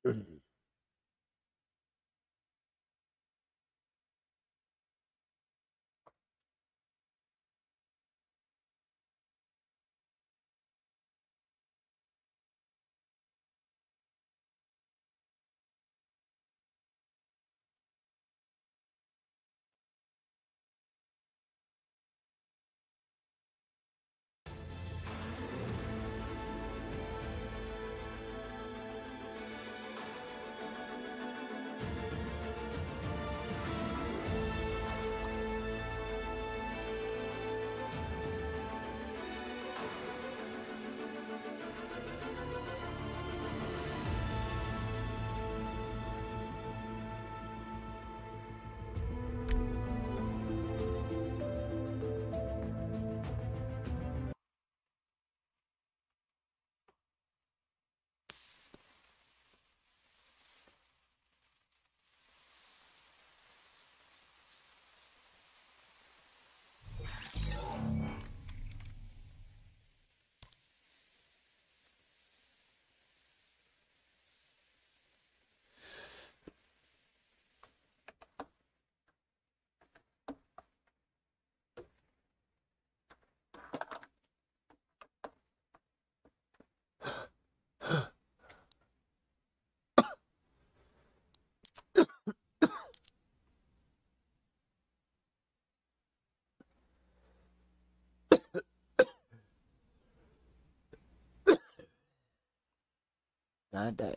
God damn.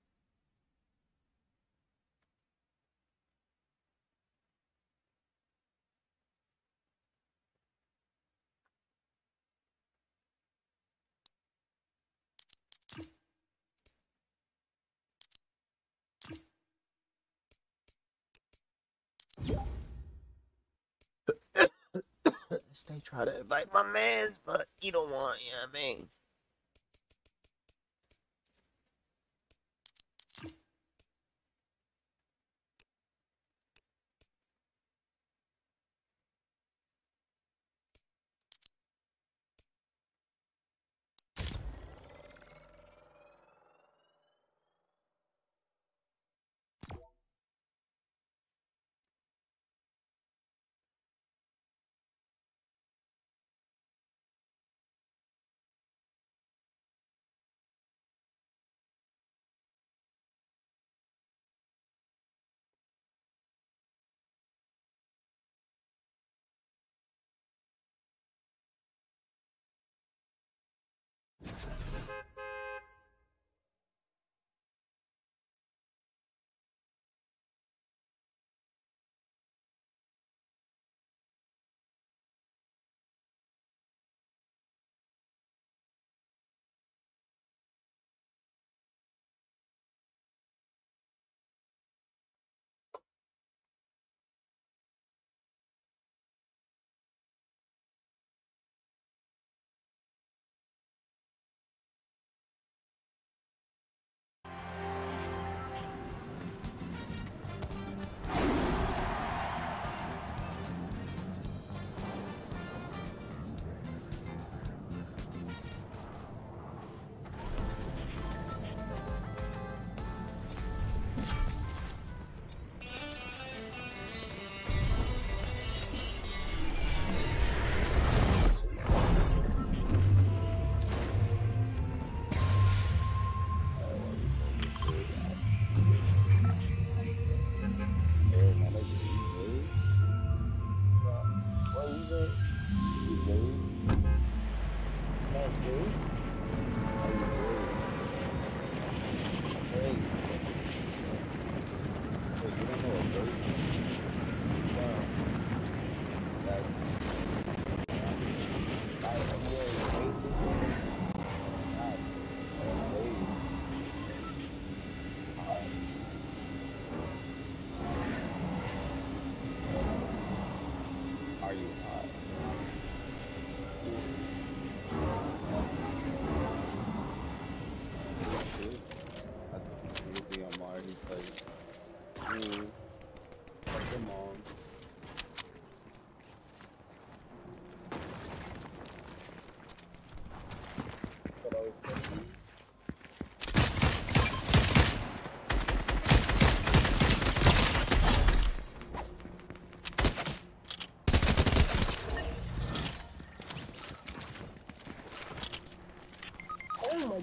They try to invite my mans, but he don't want, you know what I mean?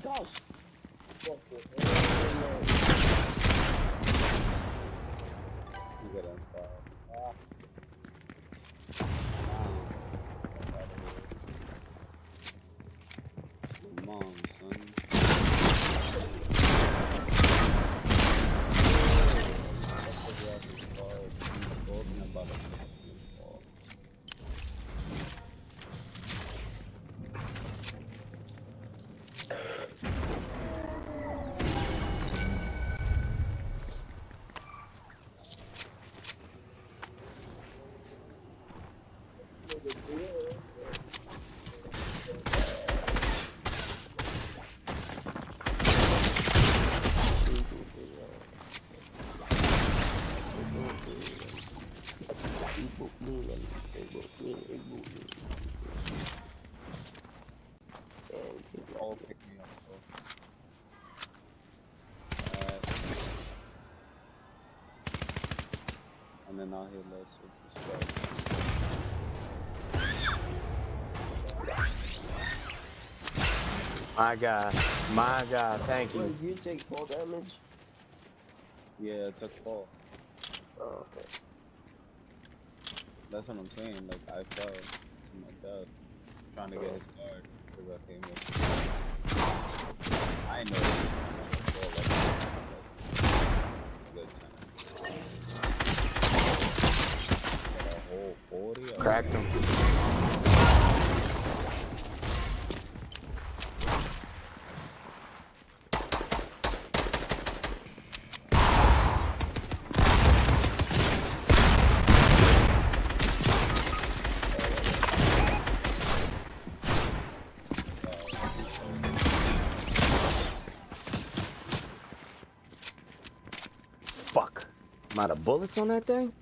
gosh. Fucking hell. You get on fire. Come on, son. All pick me up, bro. And then I'll hit less with this My God, thank you. Did you take fall damage? Yeah, it took fall. Oh, okay. That's what I'm saying. Like, I fell to my death trying to get his card because I came in. I know good time. Got a whole 40. Cracked him. Fuck. I'm out of bullets on that thing?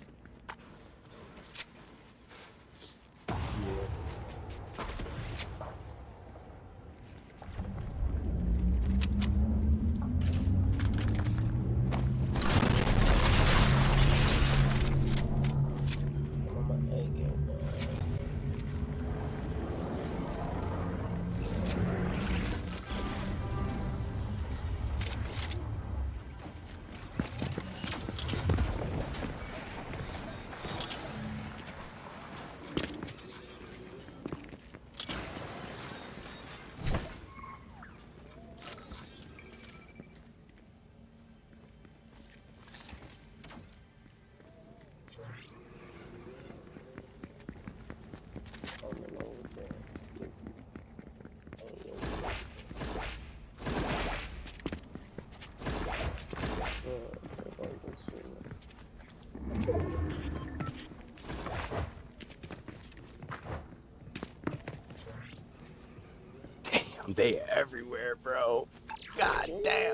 Damn, they everywhere, bro. God damn.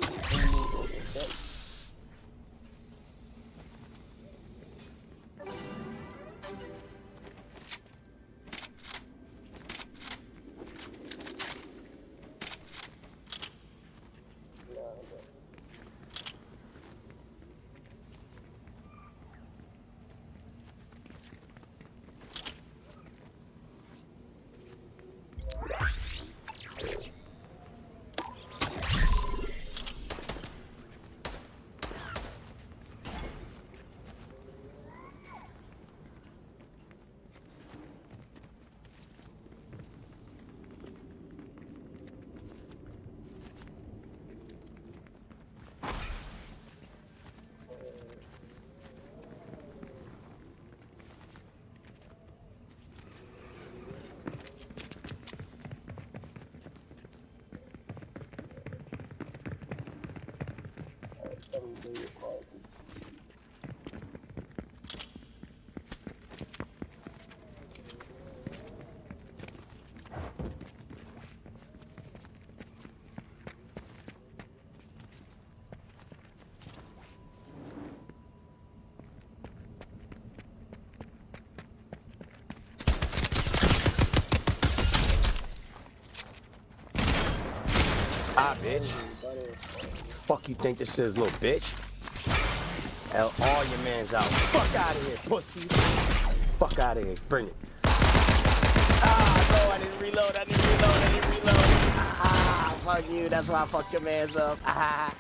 Ah, bitch. Fuck you think this is, little bitch? Hell, all your mans out. Fuck out of here, pussy. Fuck out of here. Bring it. Ah, no, I didn't reload. Ah, fuck you. That's why I fucked your mans up. Ah.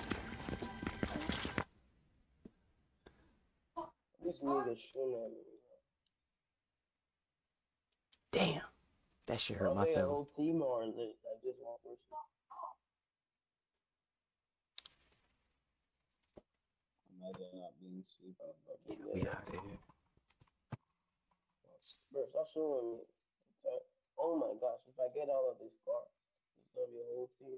This nigga shooting at me. Damn. That shit hurt my They a feelings. whole team or is it like just one person? Imagine not being asleep. We out of here. Bro, stop showing me. Oh my gosh, if I get all of this car, it's gonna be a whole team.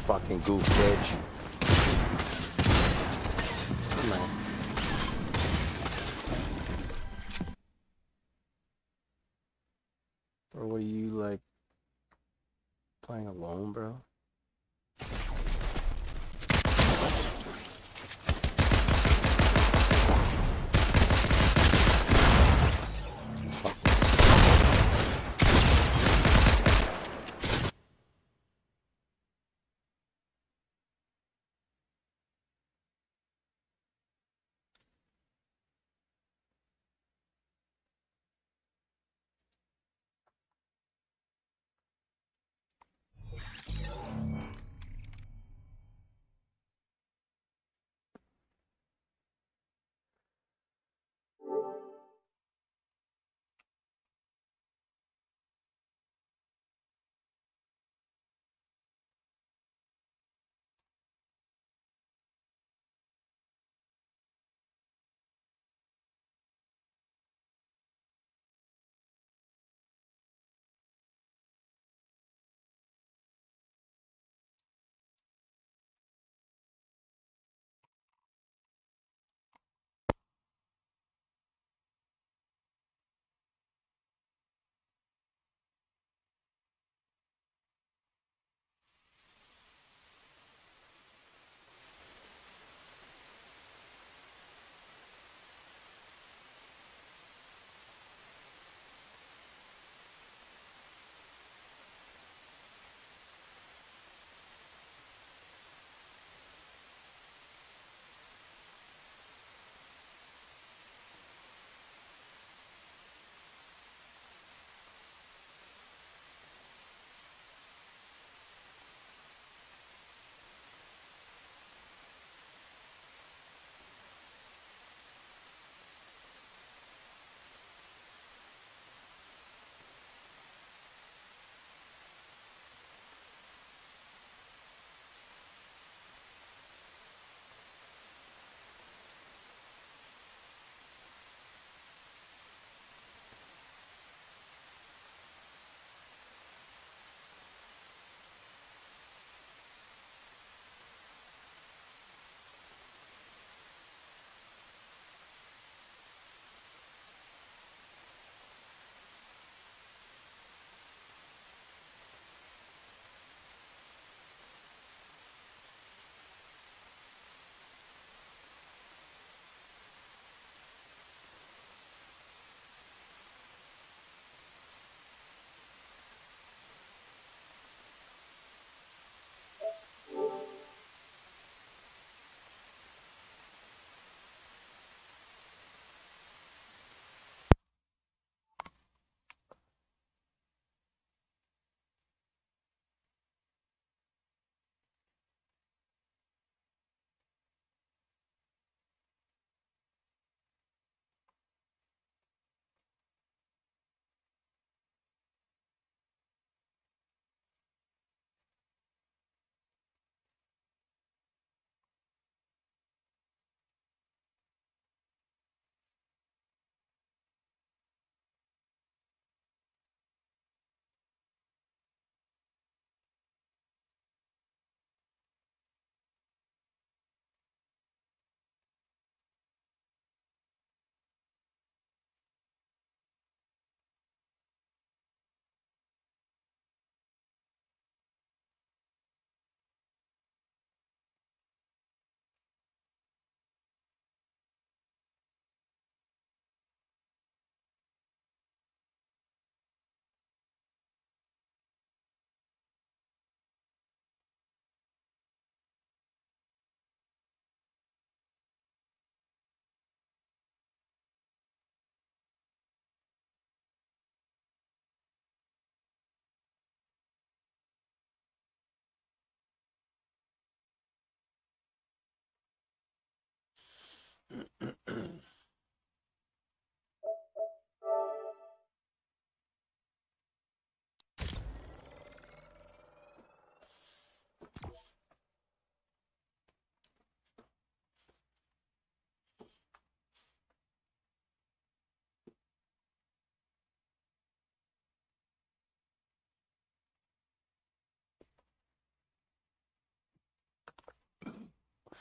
fucking goof, bitch. Come on. Bro, what are you, like, playing alone, bro?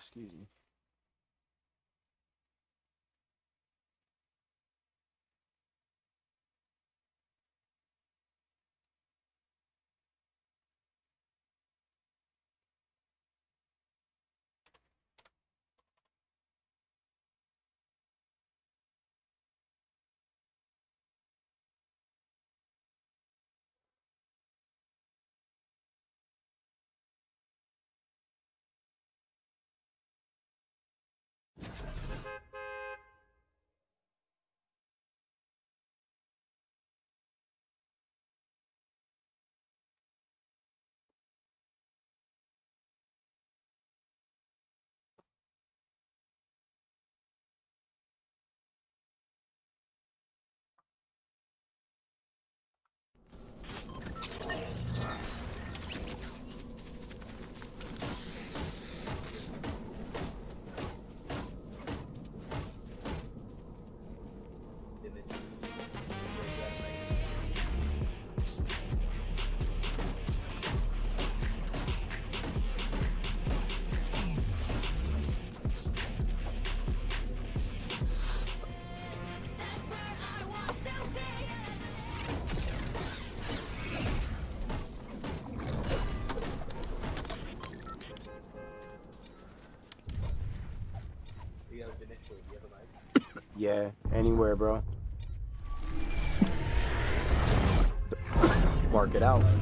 Excuse me. Yeah, anywhere, bro. Mark it out.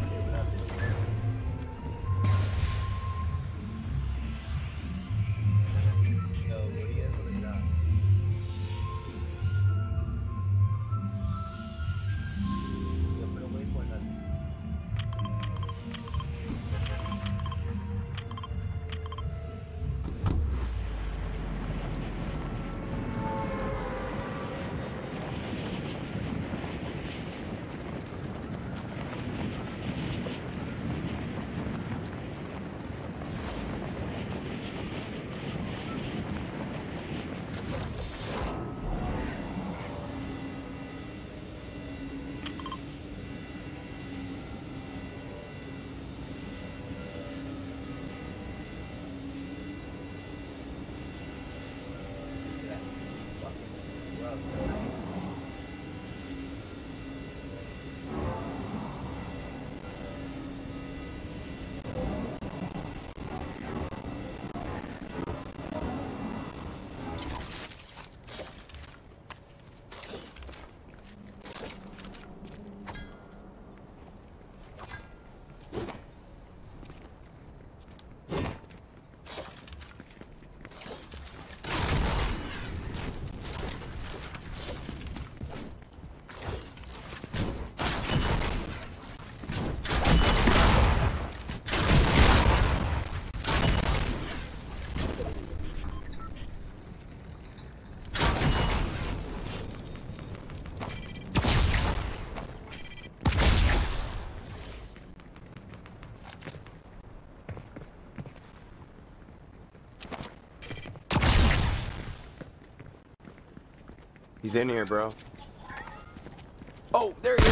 He's in here, bro. Oh, there he is.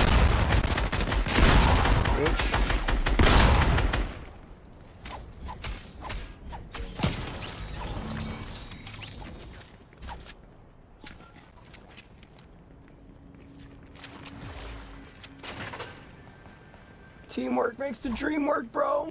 Bitch. Teamwork makes the dream work, bro.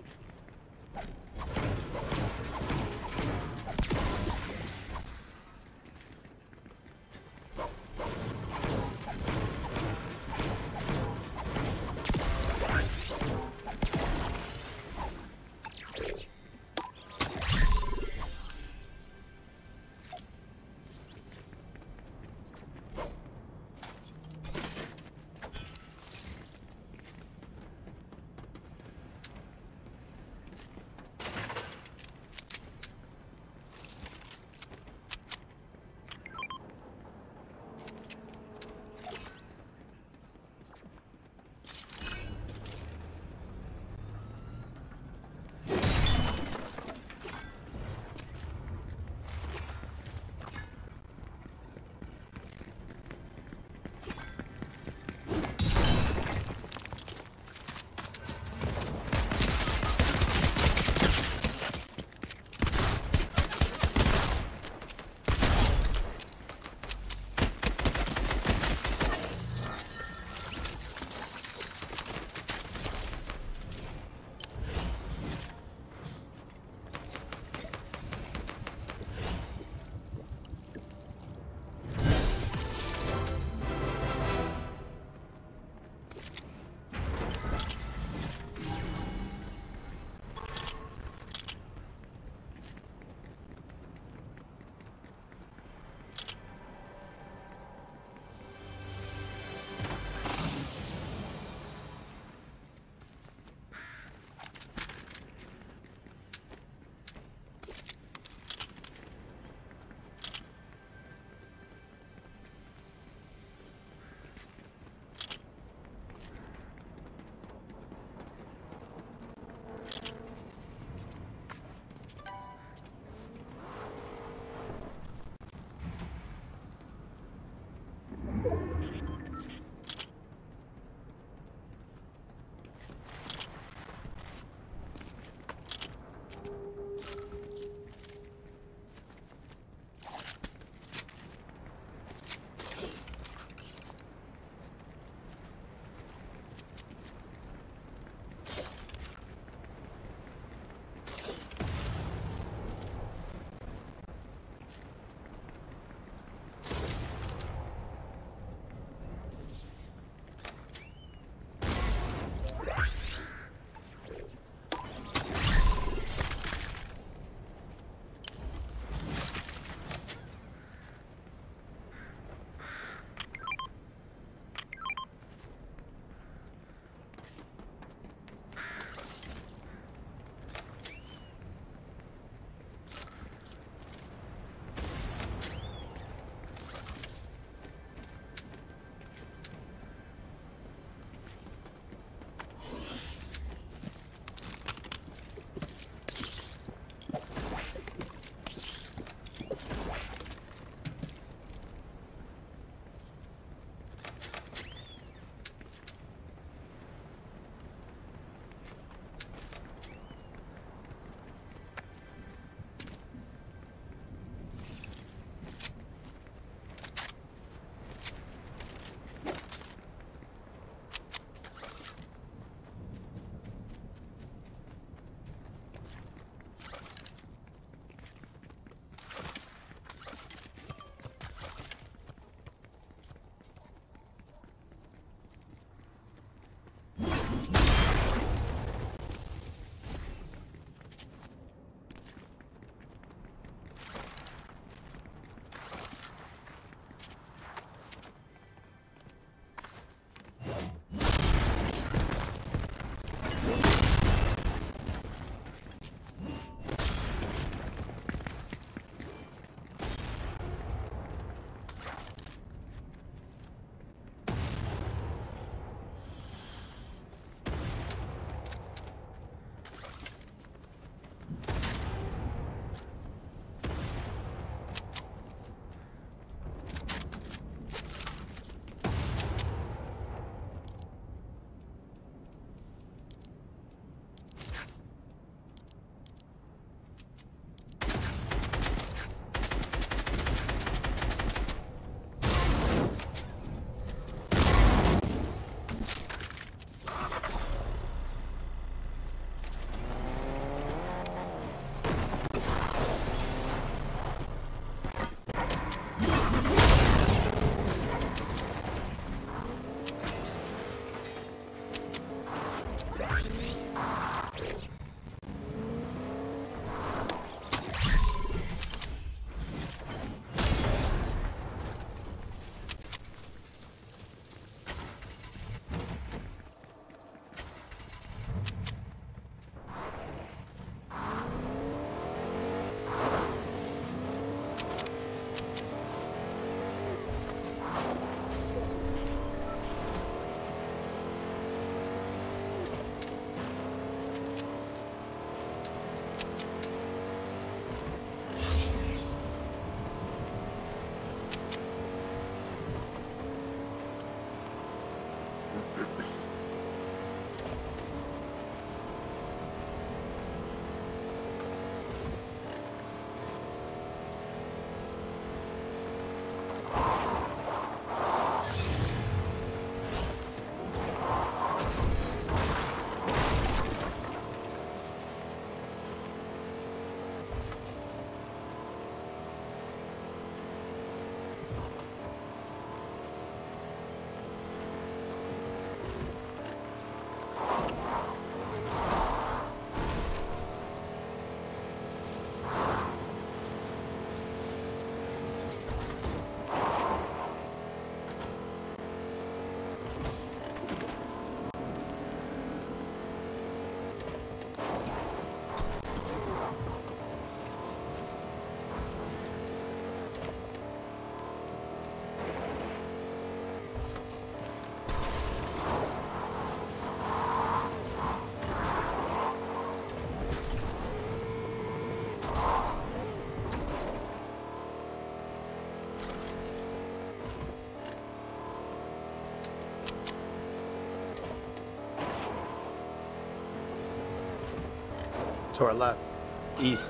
To our left. East.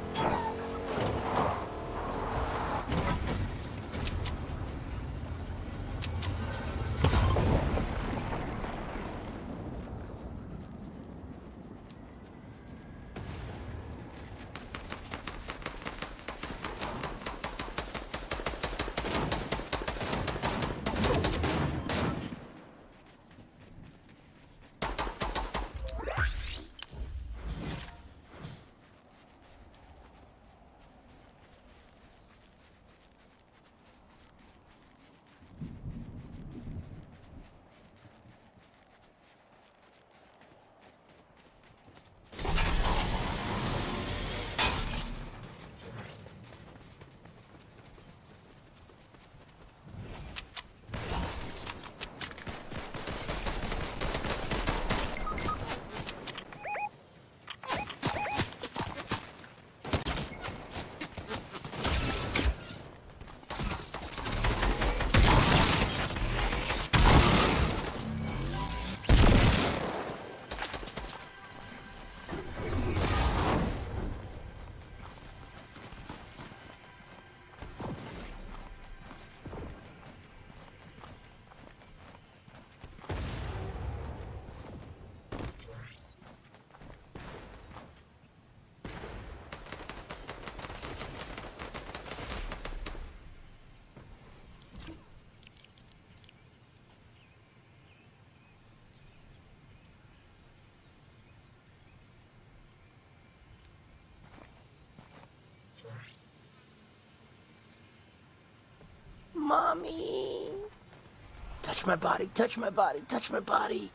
Mommy. Touch my body, touch my body, touch my body.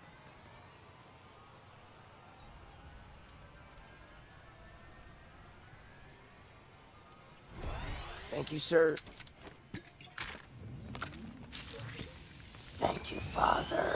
Thank you, sir. Thank you, Father.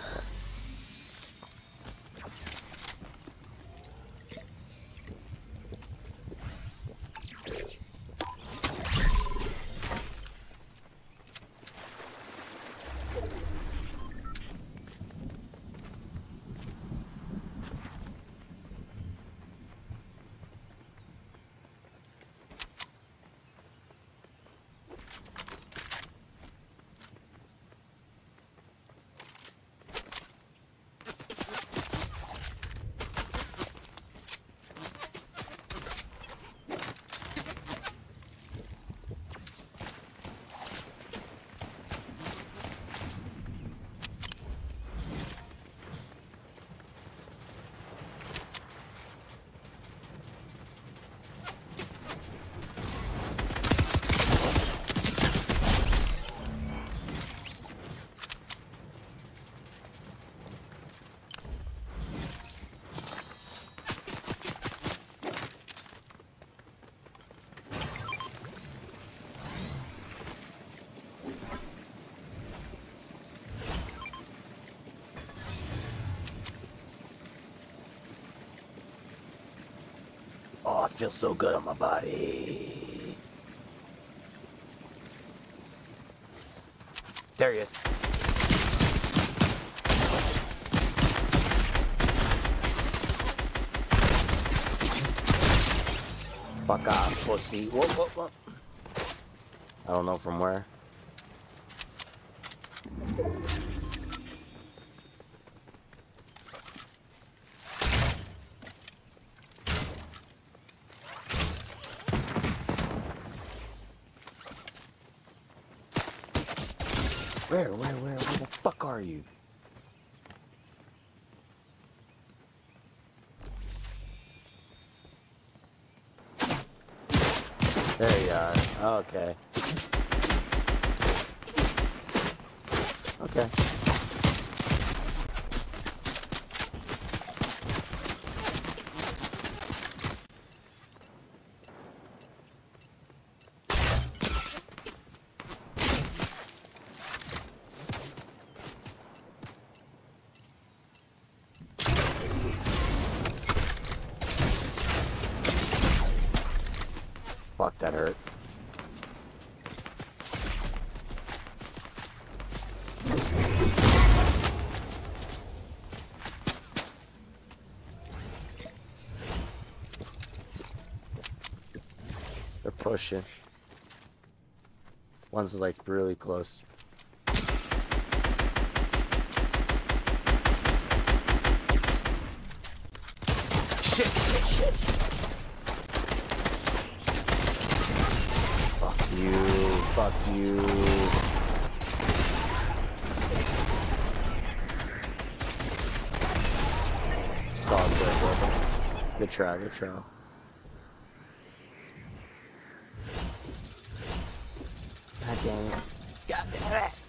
Oh, it feels so good on my body. There he is. Fuck off, pussy. Whoop, whoop, whoop. I don't know from where. Where the fuck are you? There you are. Okay. Okay. Fuck, that hurt. pushing. One's like really close. Shit, shit, shit. Fuck you, fuck you. It's all good, brother. Good try, good try. God damn it. God damn it.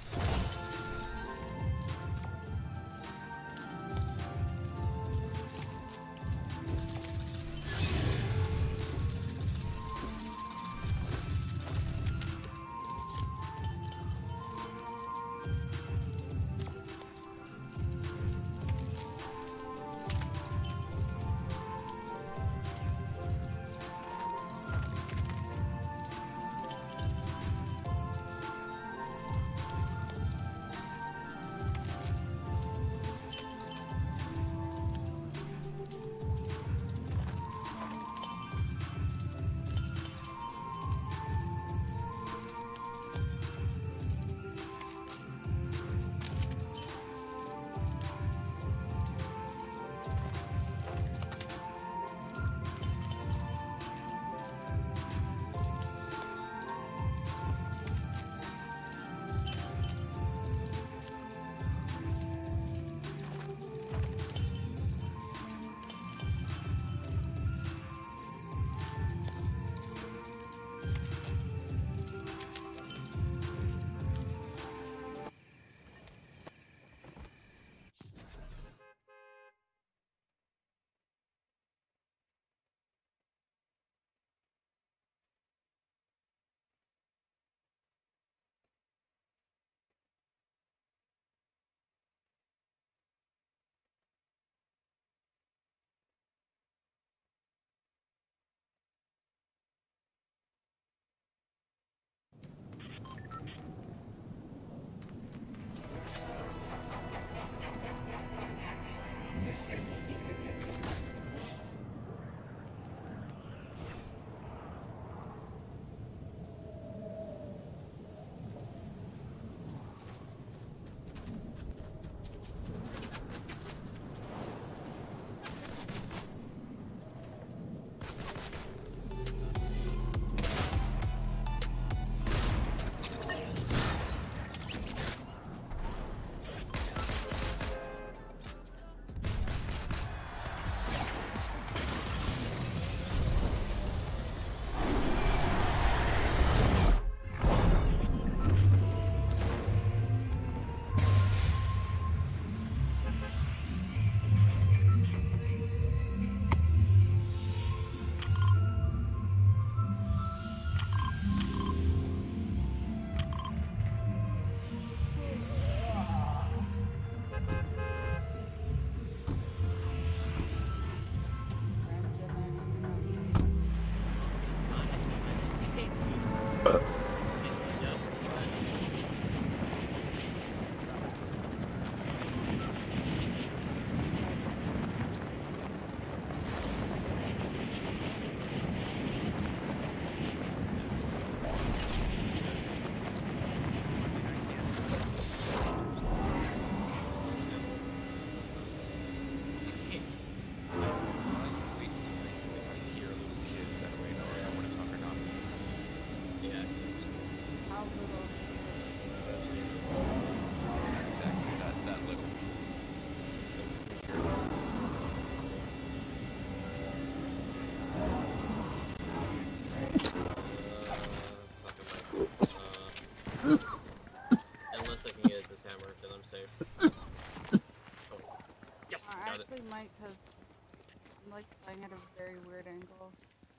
actually might, because I'm like playing at a very weird angle.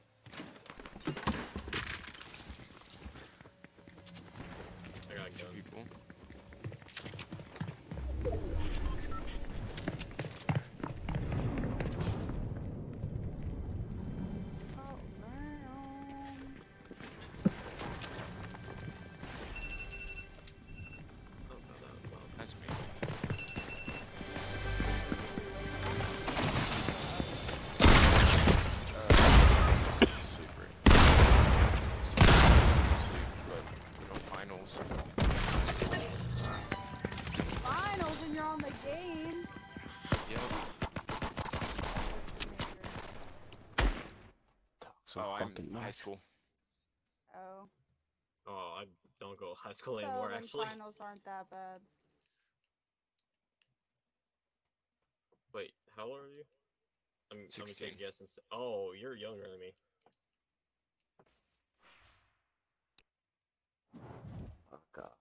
I got gun. People. That's me. Finals when you're on the game. Yep. So Oh, I'm fucking in high much. school. Oh. Oh, I don't go to high school So anymore, then actually. finals aren't that bad. Wait, how old are you? I'm gonna 16. take a guess and say, oh, you're younger than me. Oh god.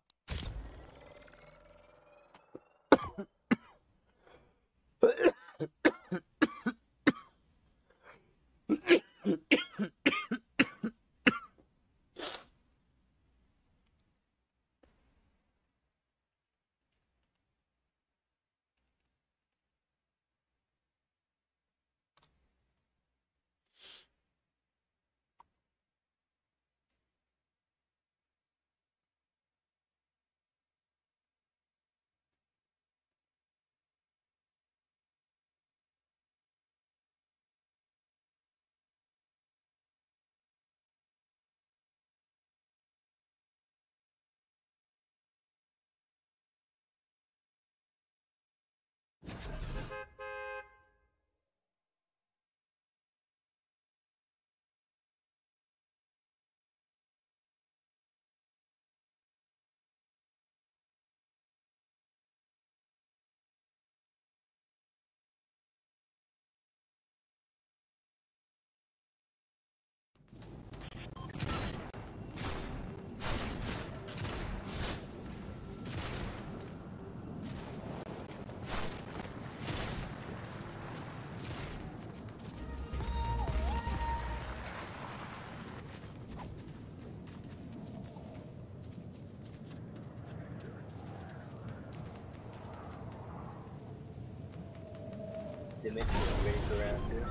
They make you wait around here.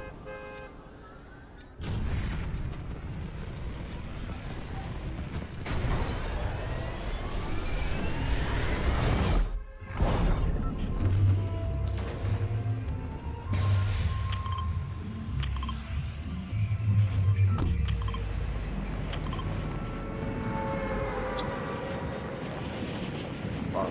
Fuck.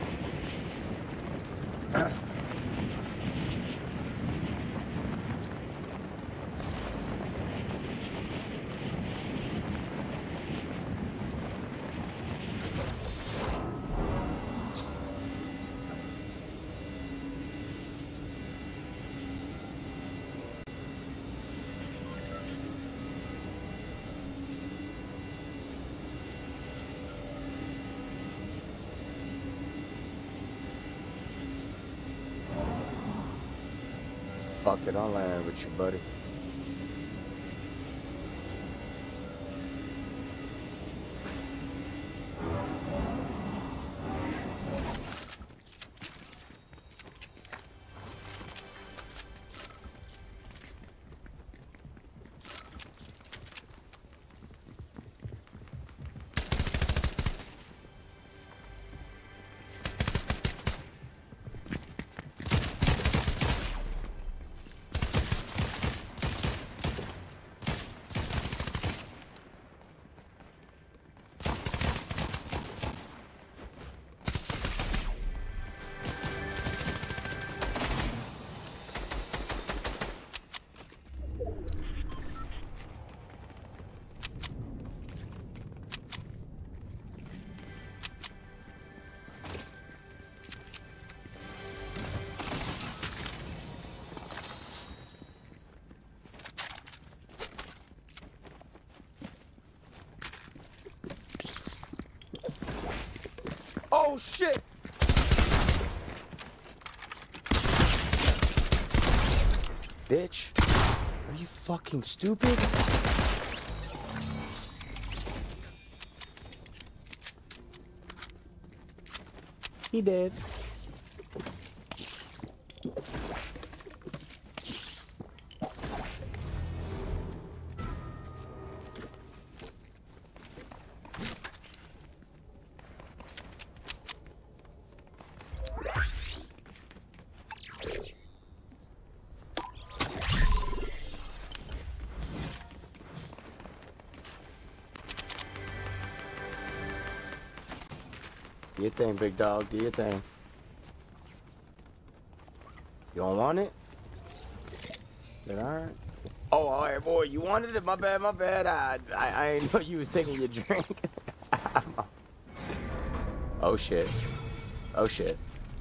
Fuck it, I'll land with you, buddy. Oh shit! Bitch, are you fucking stupid? He did. Do your thing, big dog. Do your thing. You don't want it? Then alright. Oh, alright, boy. You wanted it? My bad, my bad. I didn't know you was taking your drink. Oh, shit. Oh, shit.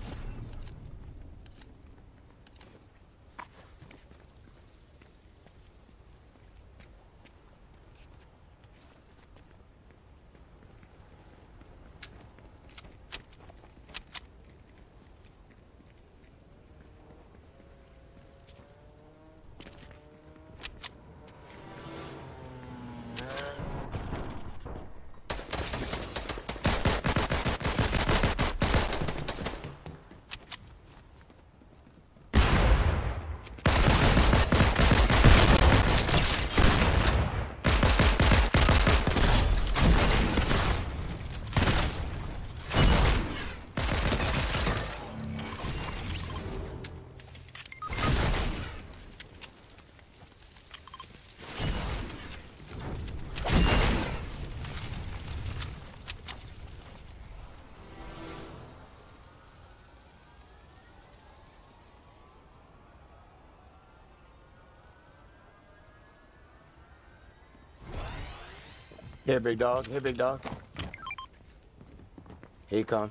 Here, big dog. Here, big dog. Here you come.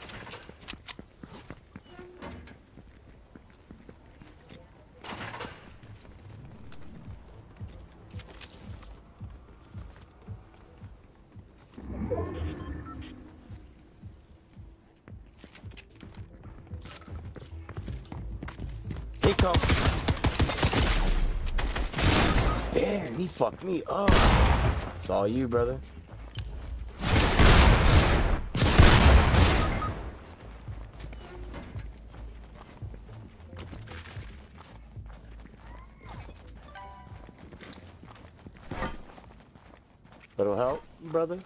Here you come. Damn, he fucked me up. It's all you, brother. Little help, brother?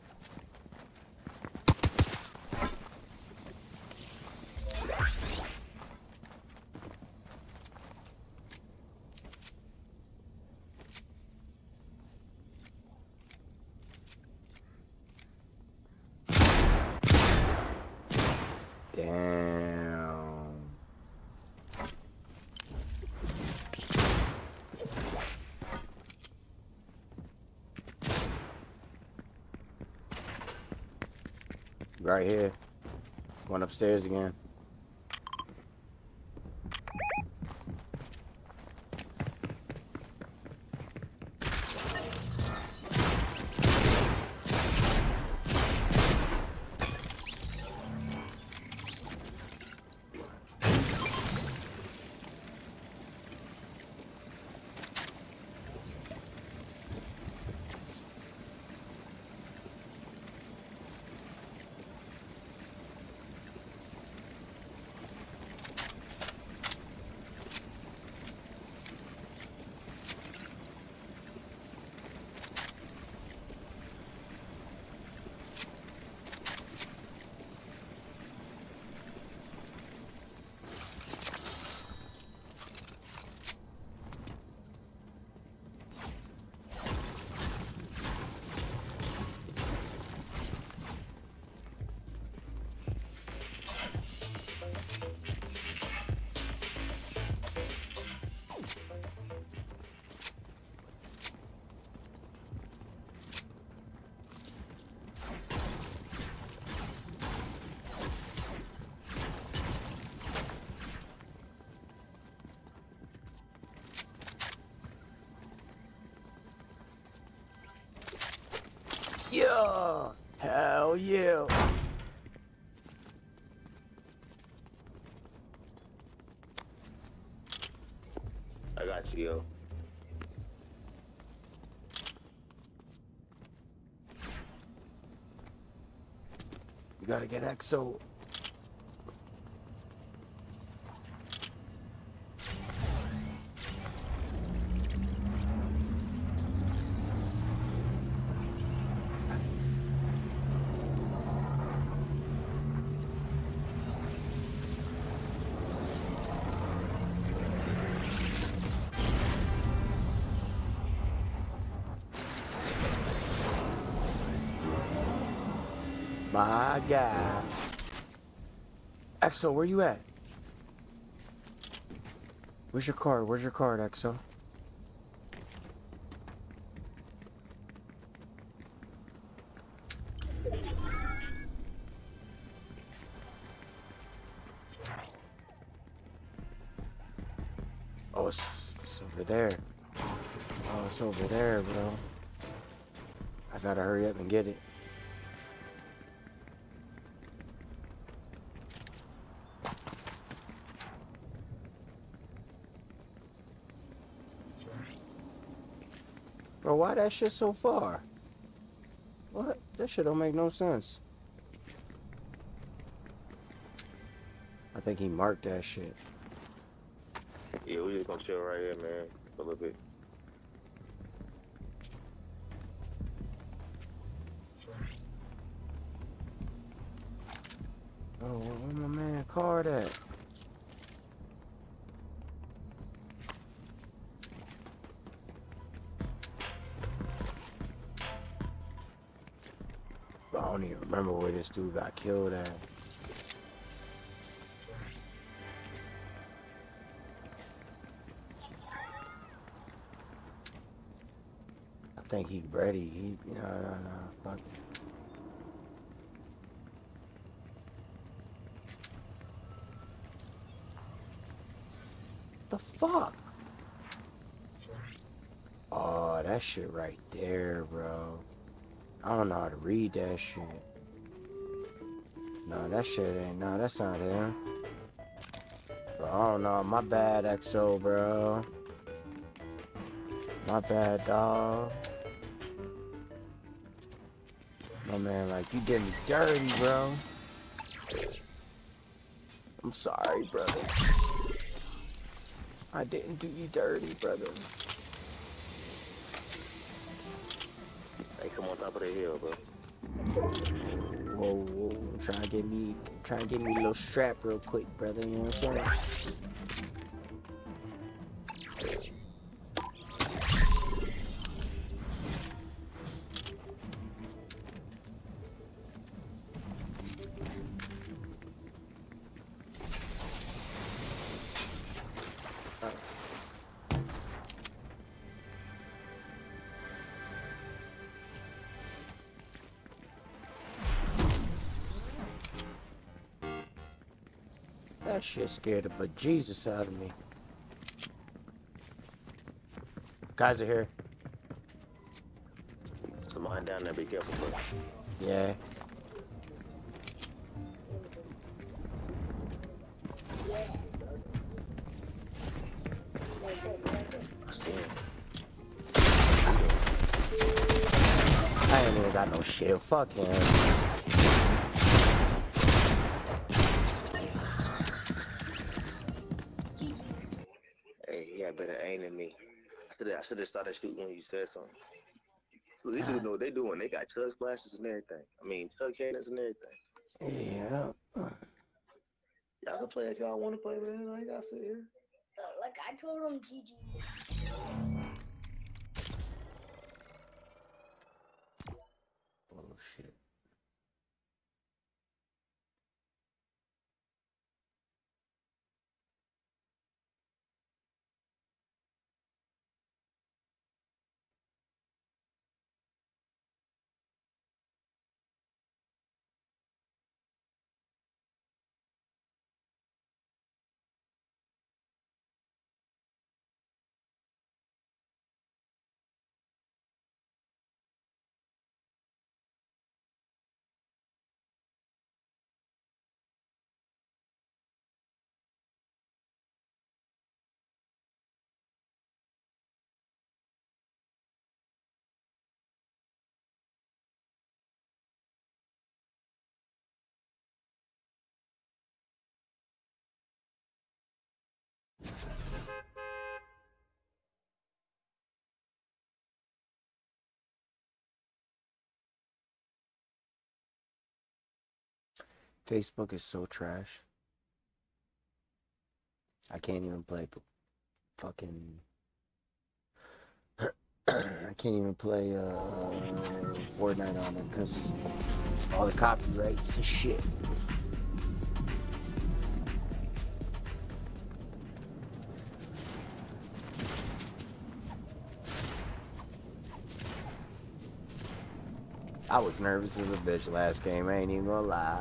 Damn. Right here. Going upstairs again. Yeah! Hell yeah! I got you, yo. You gotta get EXO. My God. Exo, where you at? Where's your card? Where's your card, Exo? Oh, it's over there. Oh, it's over there, bro. I gotta hurry up and get it. Bro, why that shit so far? What? That shit don't make no sense. I think he marked that shit. Yeah, we just gonna chill right here, man, for a little bit. Oh, where my man card at? Bro, I don't even remember where this dude got killed at. I think he ready. No, fuck. The fuck? Oh, that shit right there, bro. I don't know how to read that shit. No, that shit ain't. No, that's not him. Bro, I don't know. My bad, XO, bro. My bad, dog. My man, like, you did me dirty, bro. I'm sorry, brother. I didn't do you dirty, brother. Hey, come on top of the hill, bro. Whoa, trying to get me a little strap real quick, brother. You know what I'm saying? That shit scared the bejesus out of me. Guys are here. Somebody down there, be careful, bro. Yeah. I see him. I ain't even got no shield. Fuck him. Hey, he had better aim than me. I should have started shooting when you said something. So they do know what they doing. They got chug splashes and everything. I mean, chug cannons and everything. Yeah. Y'all can play if y'all want to play, man. I ain't gotta sit here. Like I told him, GG. Oh shit. Facebook is so trash. I can't even play fucking I can't even play Fortnite on it because all the copyrights and shit. I was nervous as a bitch last game, I ain't even gonna lie.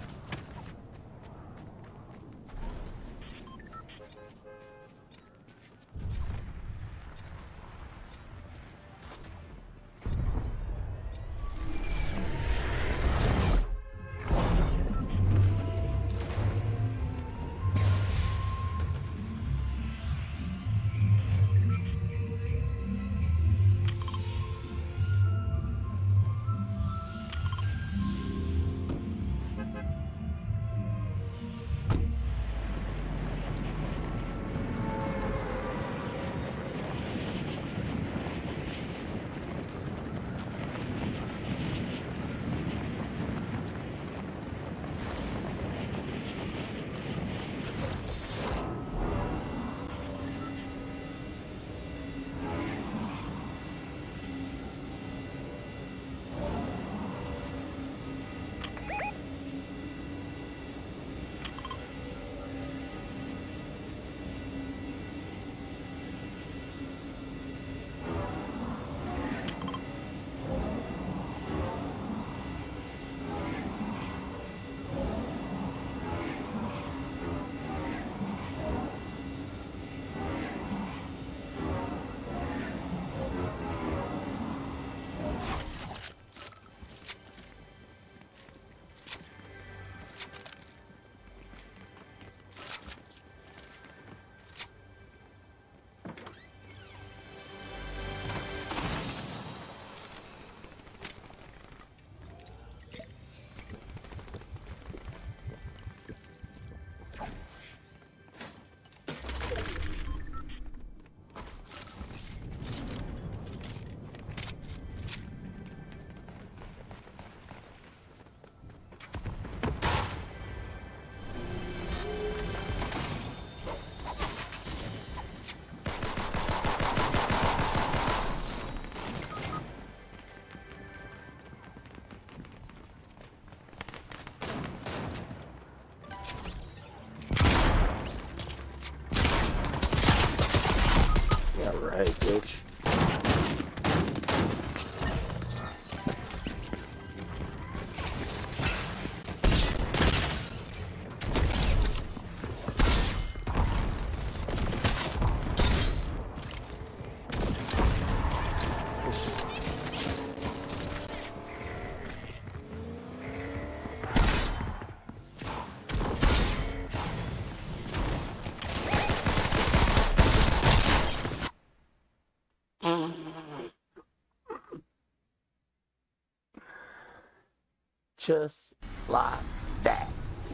Right, bitch. Just like that.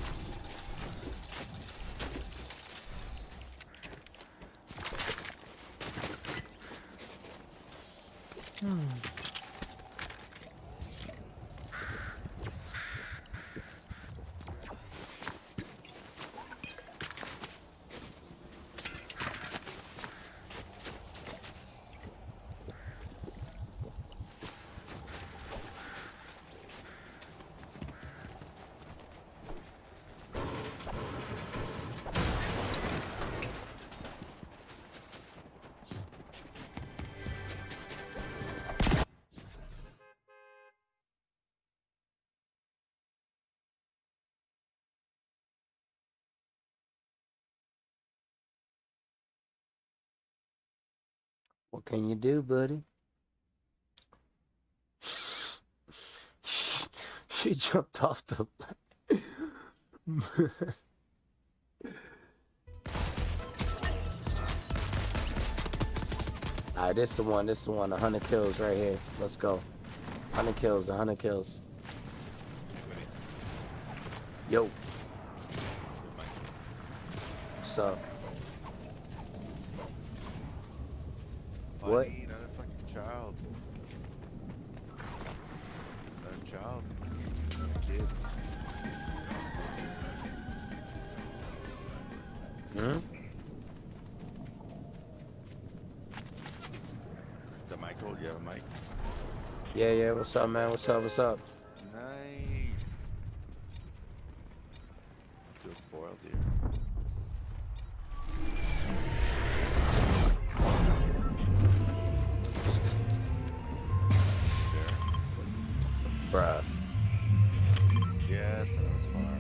What can you do, buddy? She jumped off the... Alright, this the one, 100 kills right here. Let's go. 100 kills, 100 kills. Yo. What's up? What? Not a fucking child. Not a child. Not a kid. Hmm? The Michael Yeah, what's up, man? What's up? Nice. Feel spoiled here. Bruh. Yeah, that was far.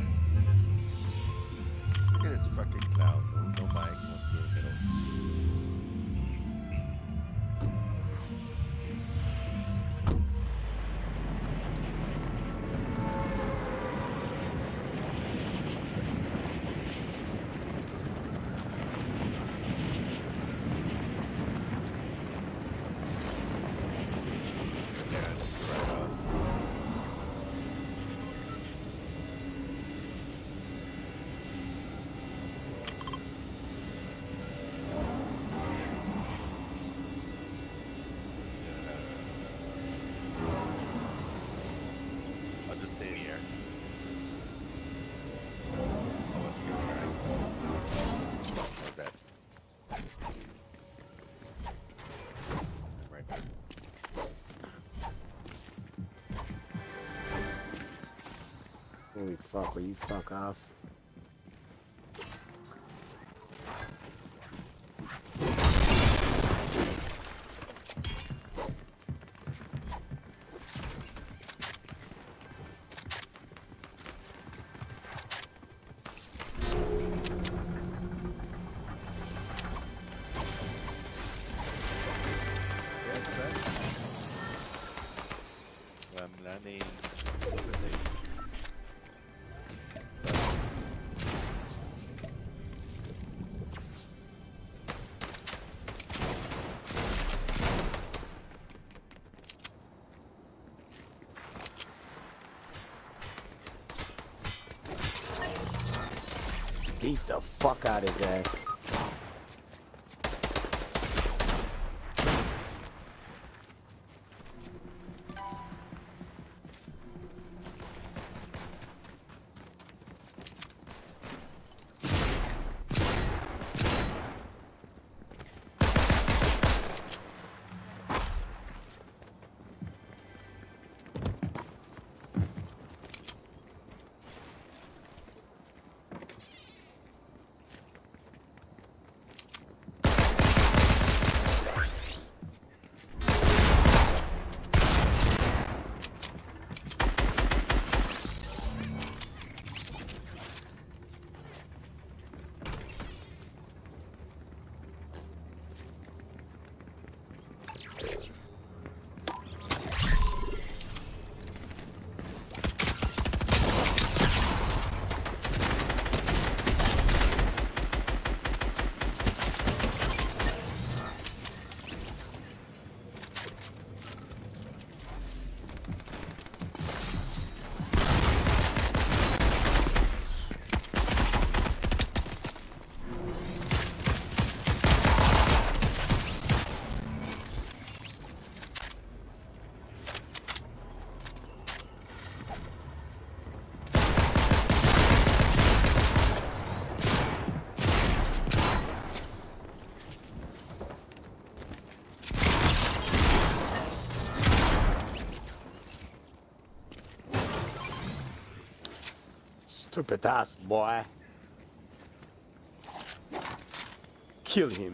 Look at this fucking clown. No mic, no steering middle. Yeah, just right off. I'll just stay in here. Oh, let's go back. How's that? Right there. Holy fuck, will you fuck off? I'm landing. Beat the fuck out his ass. Stupid ass boy. Kill him.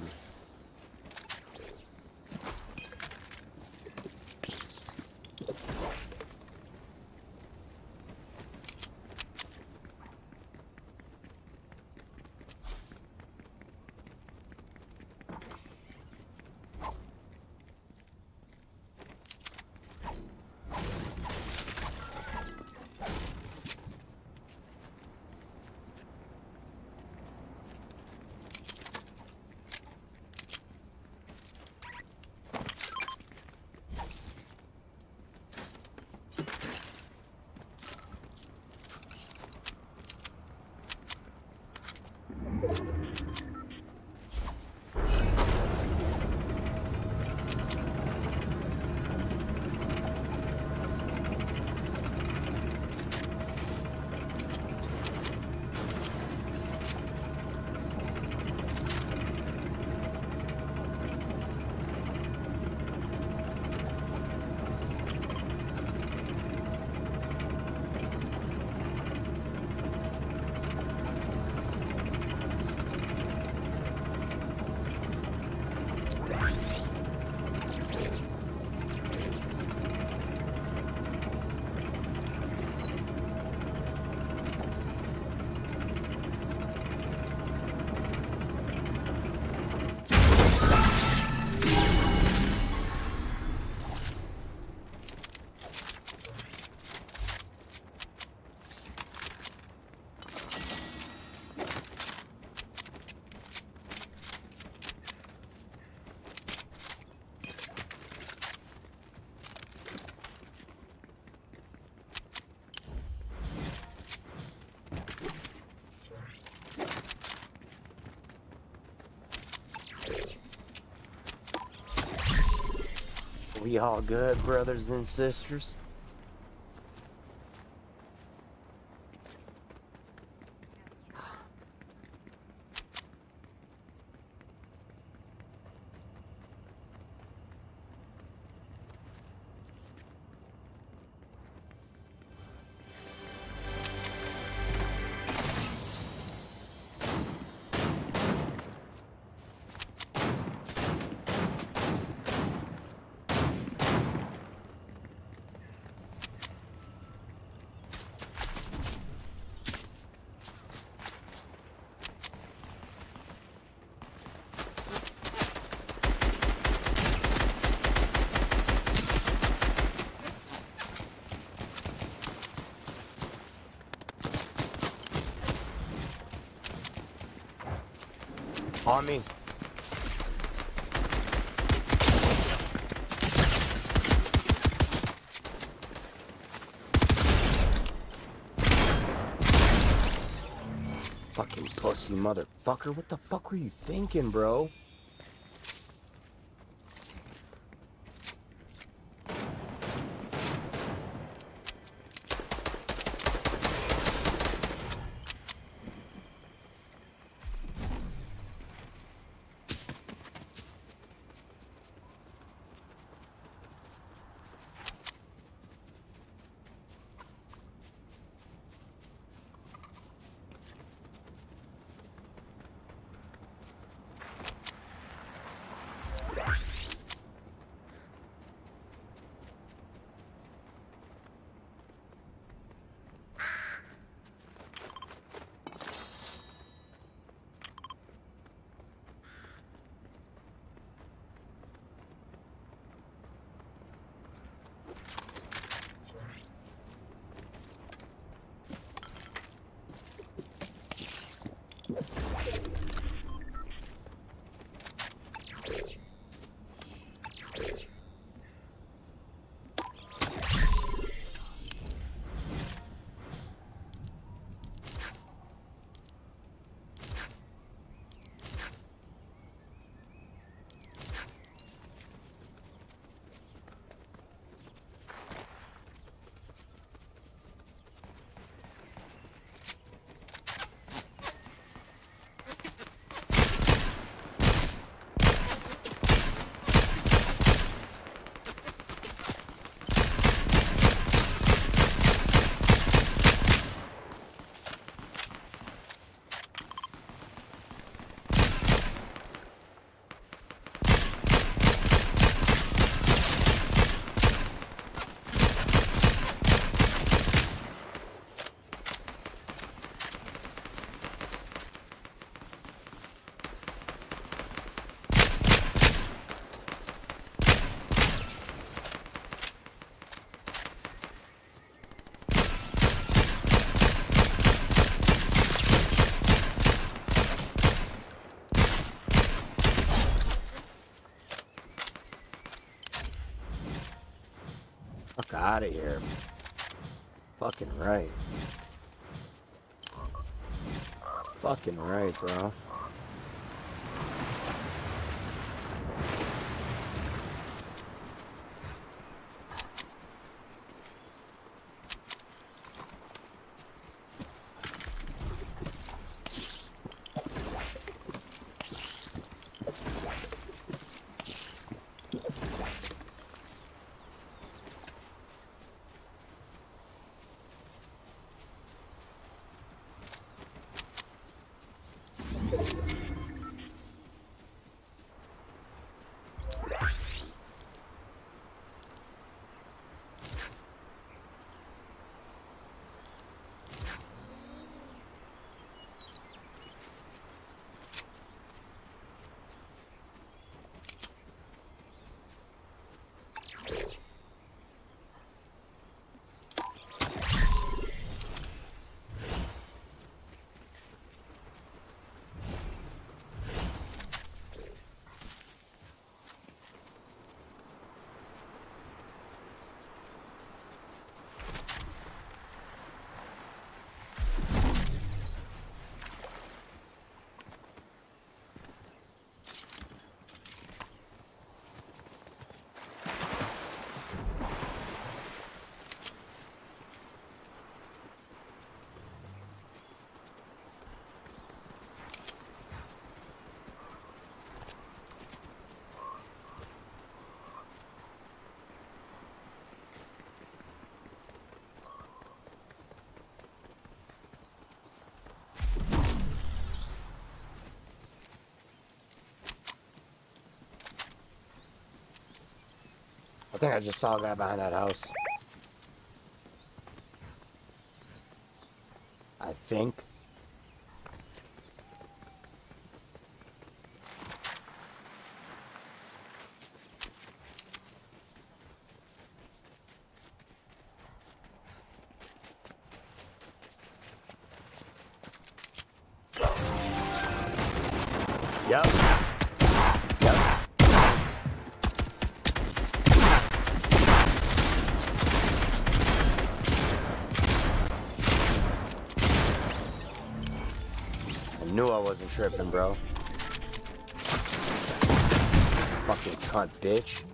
be all good, brothers and sisters. On me. Fucking pussy motherfucker. What the fuck were you thinking, bro? Fuck out of here. Fucking right. Fucking right, bro. think I just saw a guy behind that house. I think. Yep. Yep. I knew I wasn't tripping, bro. Fucking cunt, bitch.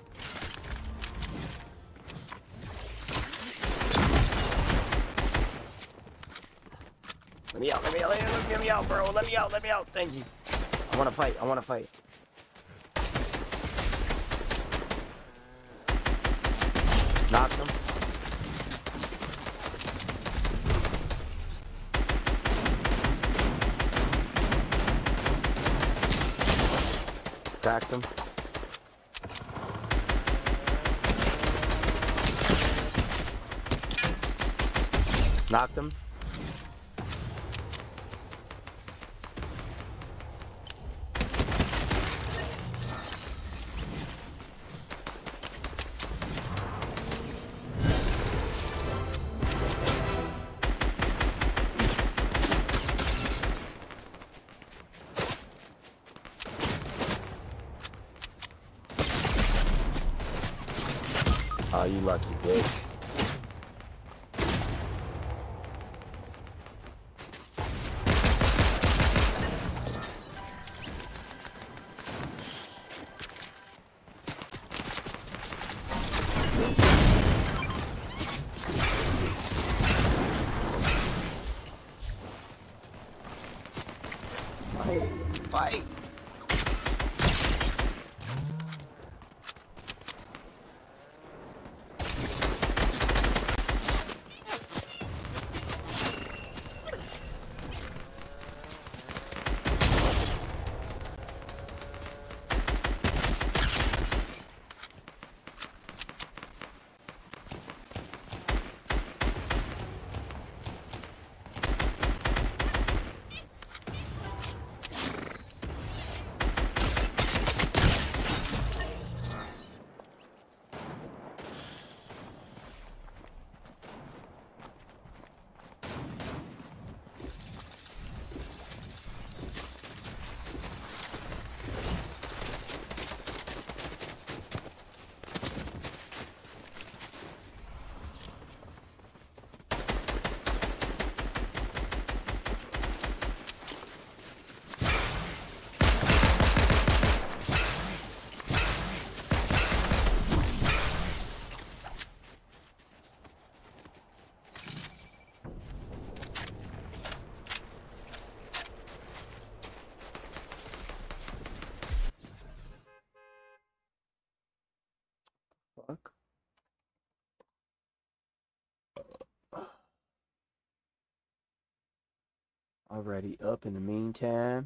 Let me out, let me out, let me out, bro. Let me out. Thank you. I wanna fight, I wanna fight. Knocked him. Cracked him. Knocked him. Oh, you lucky bitch. Fight. Fuck. Already up in the meantime.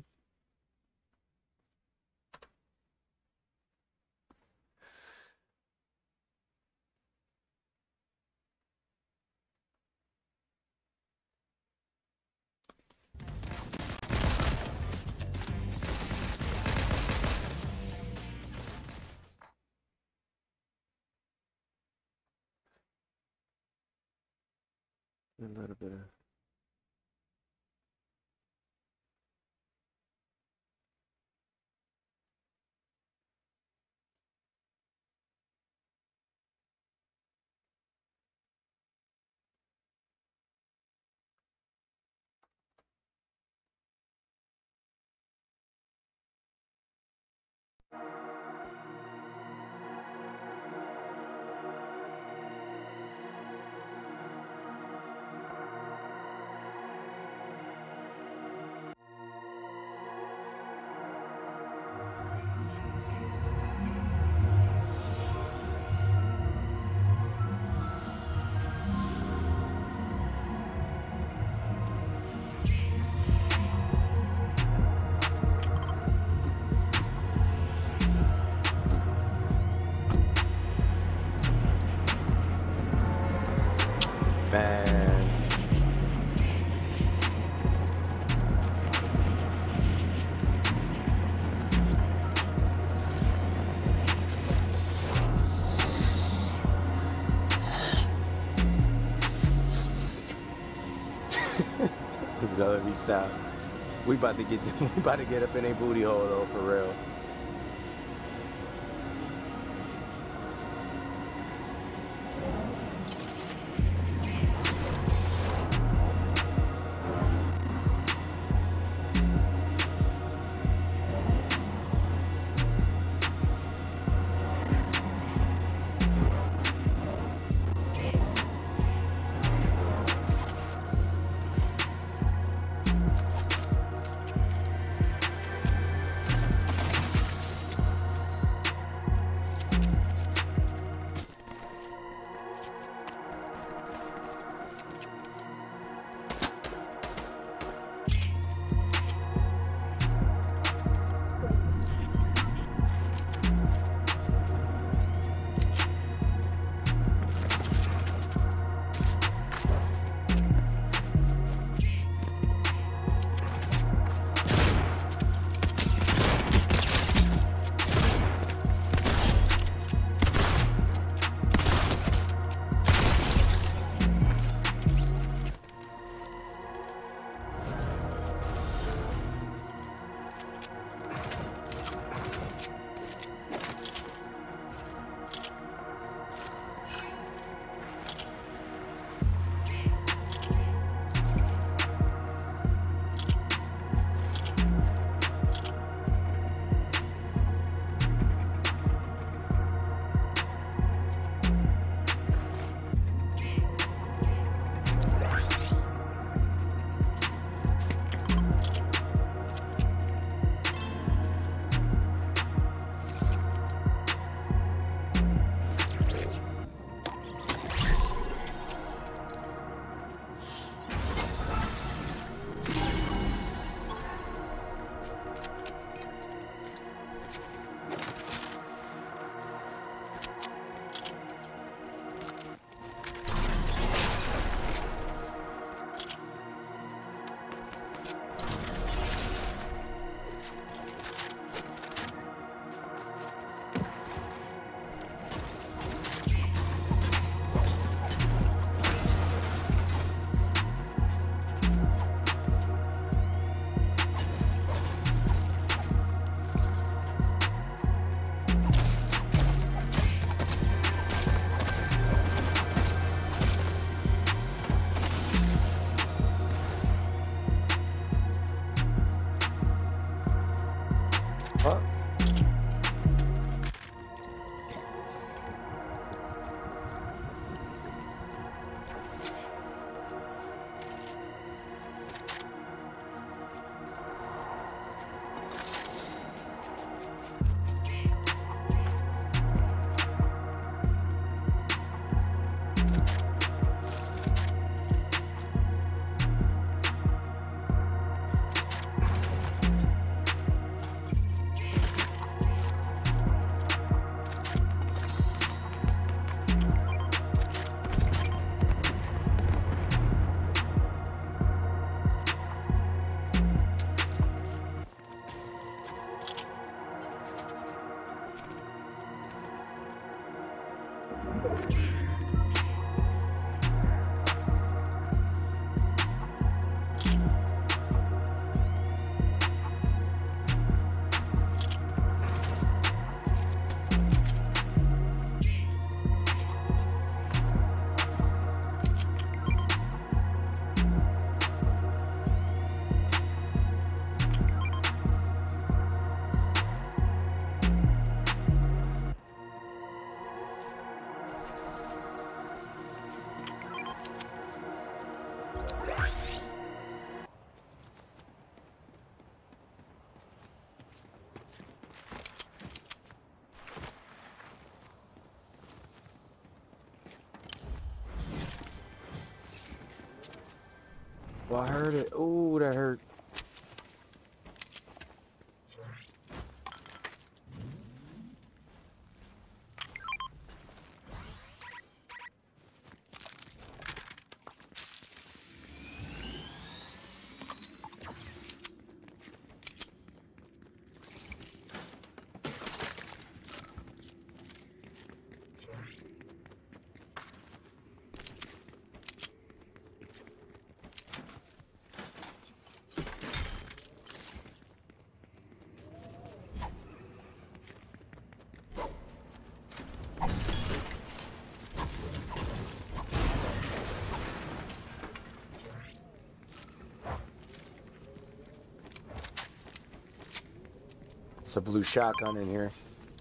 A little bit of Auxiliary style. We about to get up in a booty hole though, for real. Huh? Well, I heard it. Ooh, that hurt. It's a blue shotgun in here.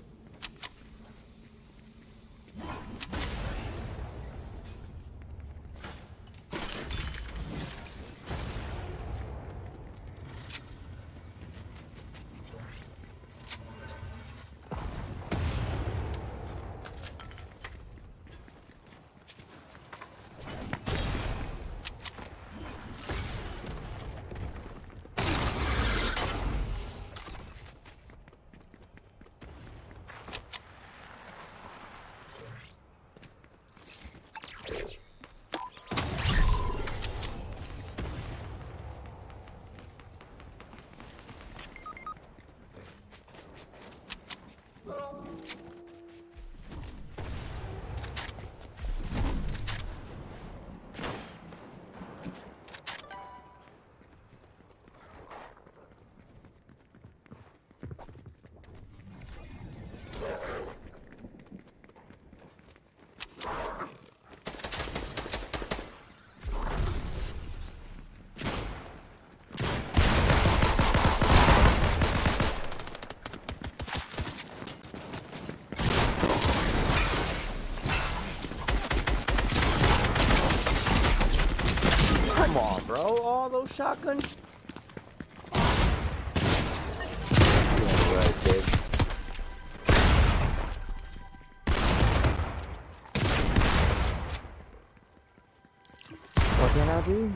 Come on, bro. All those shotguns. Yeah, right, kid. What can I do?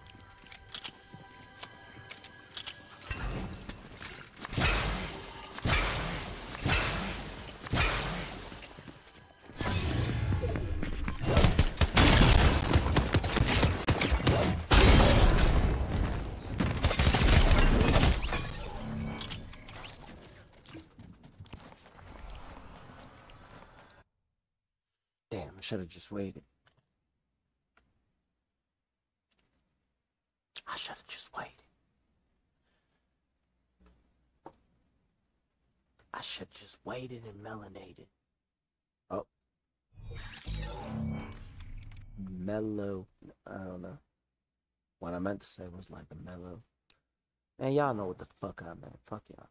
Damn, I should have just waited. I should have just waited. I should have just waited and melanated. Oh. Mellow. I don't know. What I meant to say was like a mellow. Man, y'all know what the fuck I meant. Fuck y'all.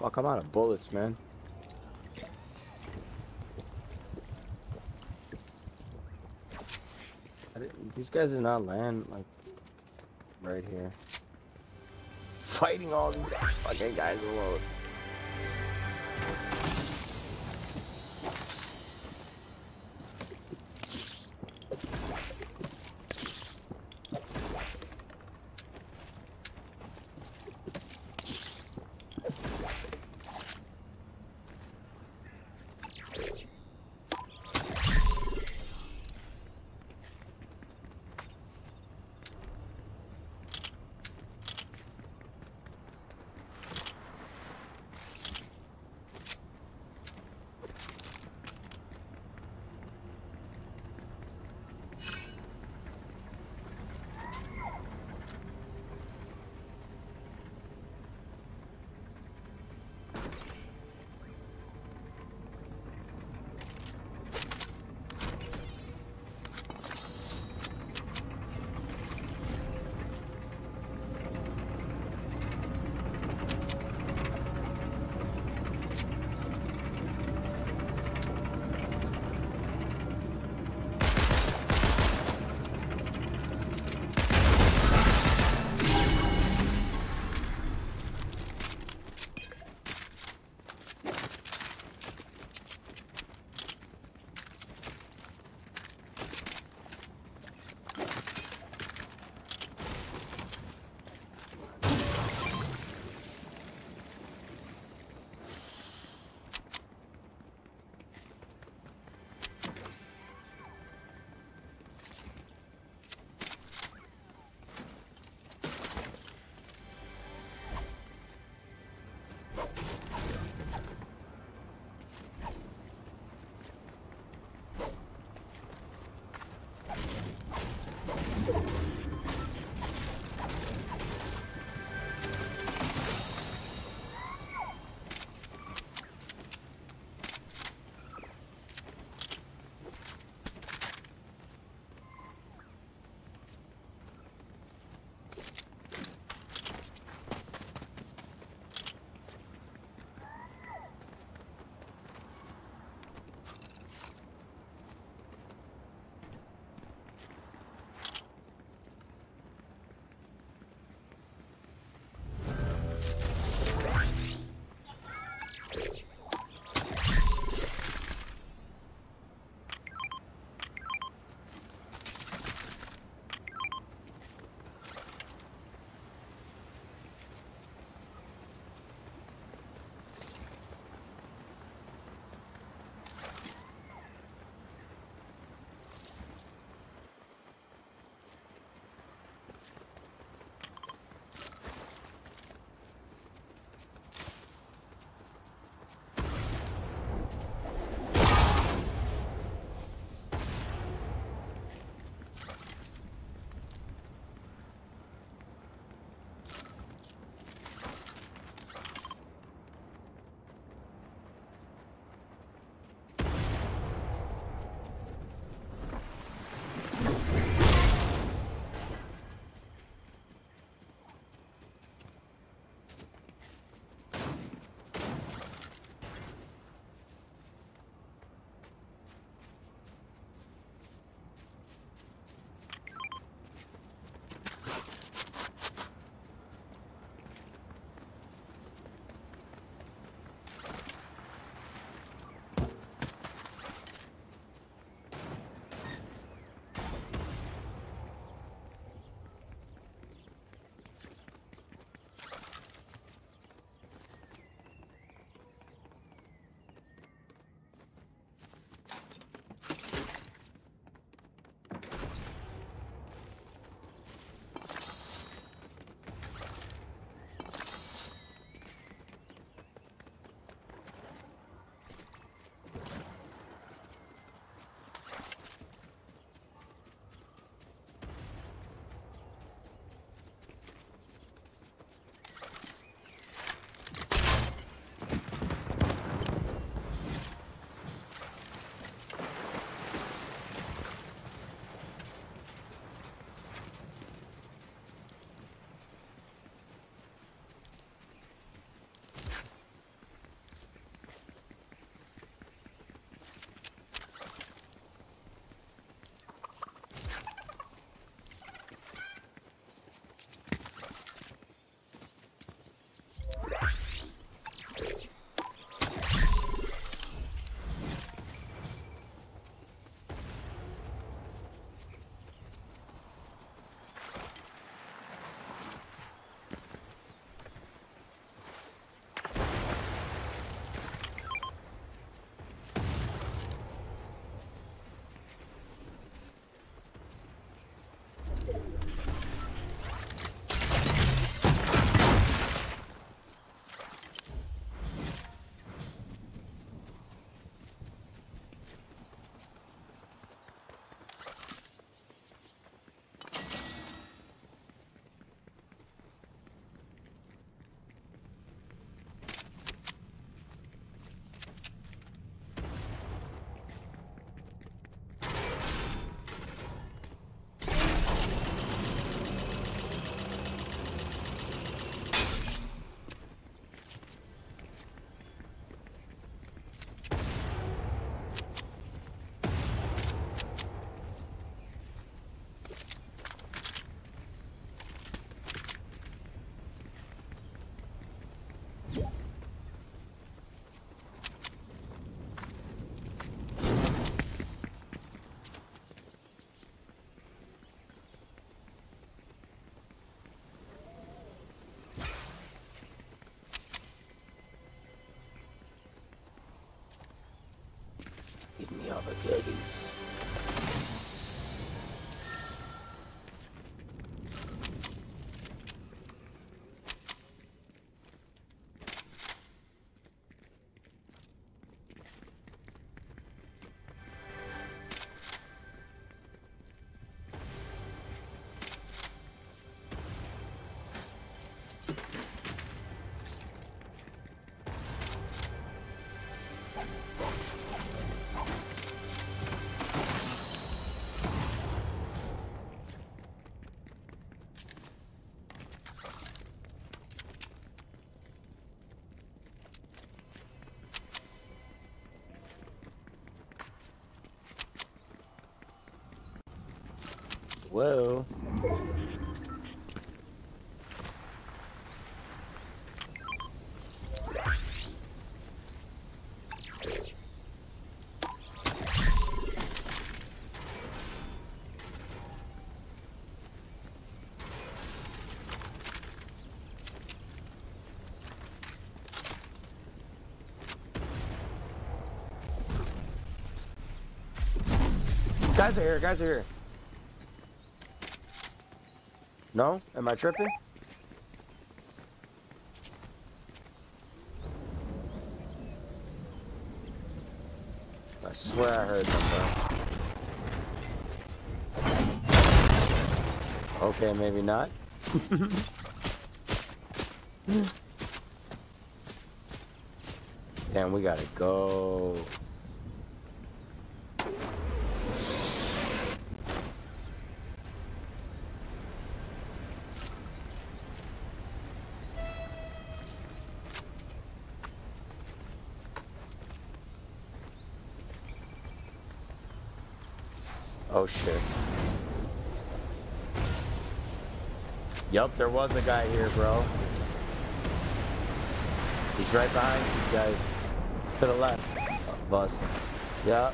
Fuck, I'm out of bullets, man. These guys did not land, like, right here. Fighting all these fucking guys alone. Give me all the goodies. Whoa. Guys are here, guys are here. No? Am I tripping? I swear I heard them, bro. Okay, maybe not. Damn, we gotta go. Oh shit. Yup, there was a guy here, bro. He's right behind these guys. To the left of us. Yup.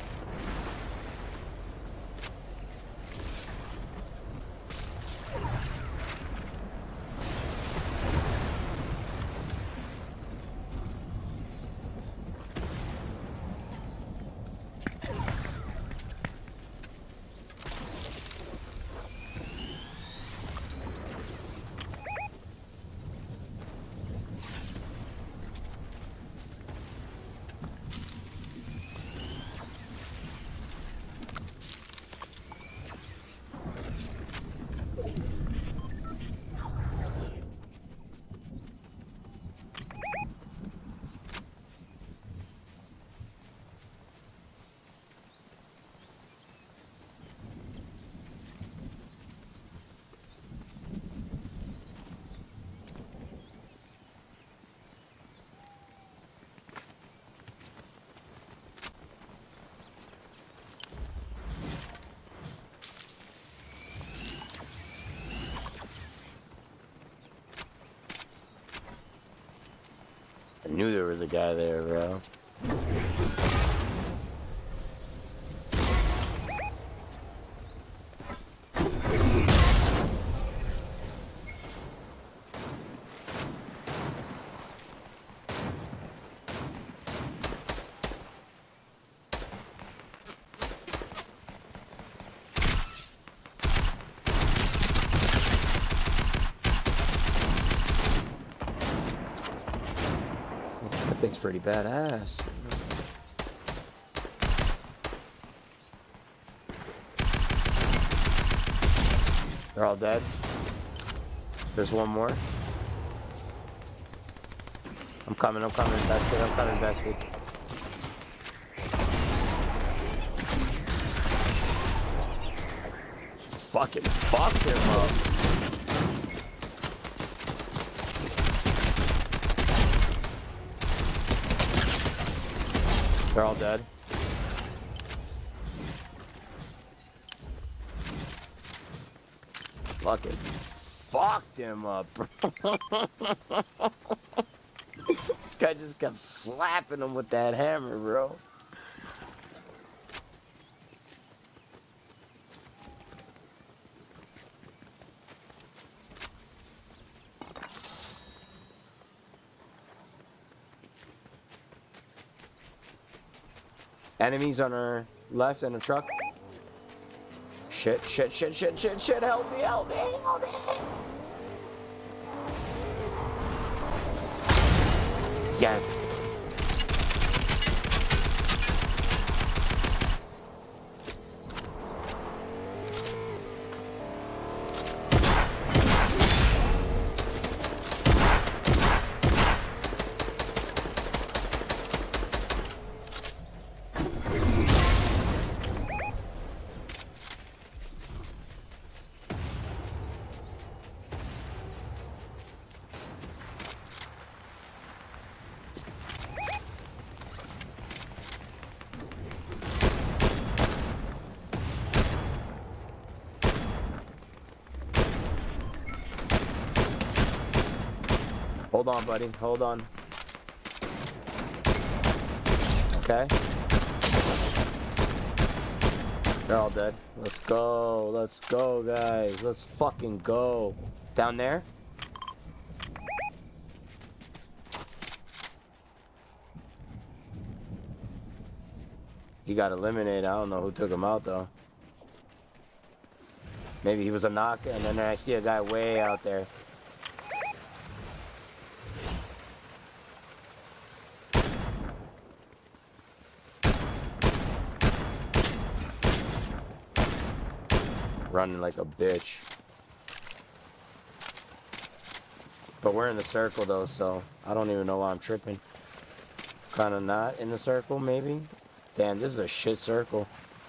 I knew there was a guy there, bro. That thing's pretty badass. They're all dead. There's one more. I'm coming, invested, invested. Fucking fucked him up. They're all dead. Fucking fucked him up, bro. This guy just kept slapping him with that hammer, bro. Enemies on our left in a truck. Shit, shit, shit, shit, shit, shit. Help me, help me, help me. Yes. Hold on, buddy. Hold on. Okay. They're all dead. Let's go. Let's go, guys. Let's fucking go. Down there? He got eliminated. I don't know who took him out, though. Maybe he was a knock, and then I see a guy way out there. Running like a bitch. But we're in the circle though, so I don't even know why I'm tripping. Kinda not in the circle, maybe? Damn, this is a shit circle.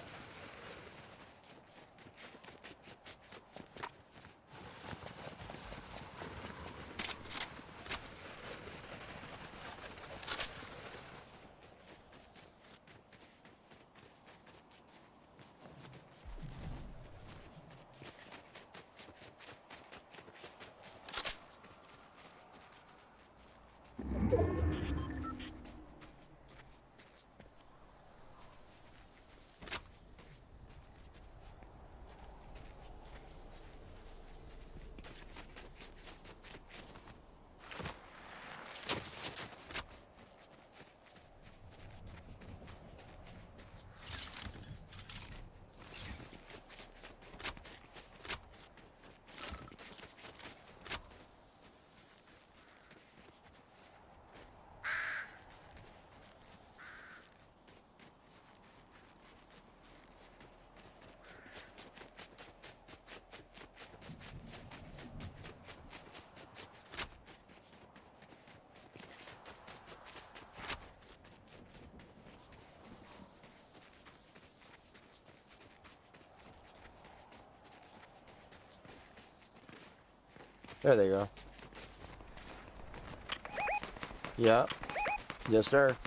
There they go. Yep. Yes, sir.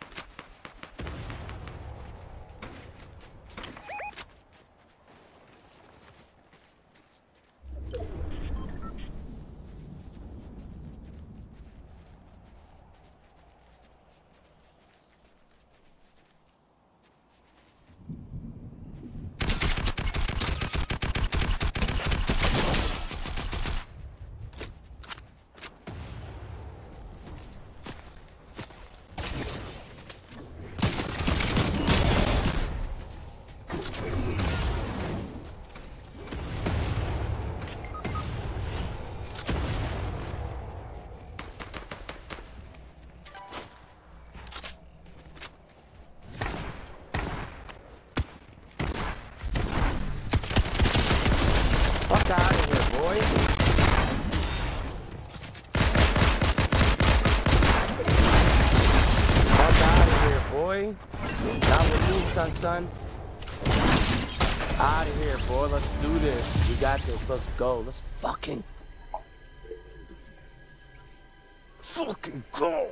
Fuck out of here, boy. Fuck out of here, boy. Not with me, son. Out of here, boy. Let's do this. We got this. Let's go. Let's fucking go.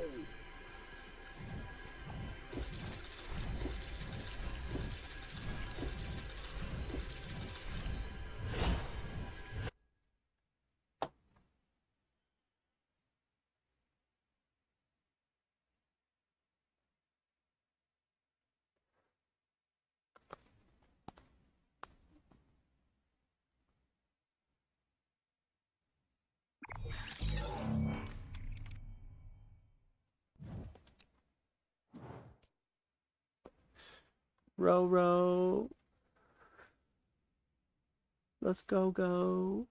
Roro. Let's go.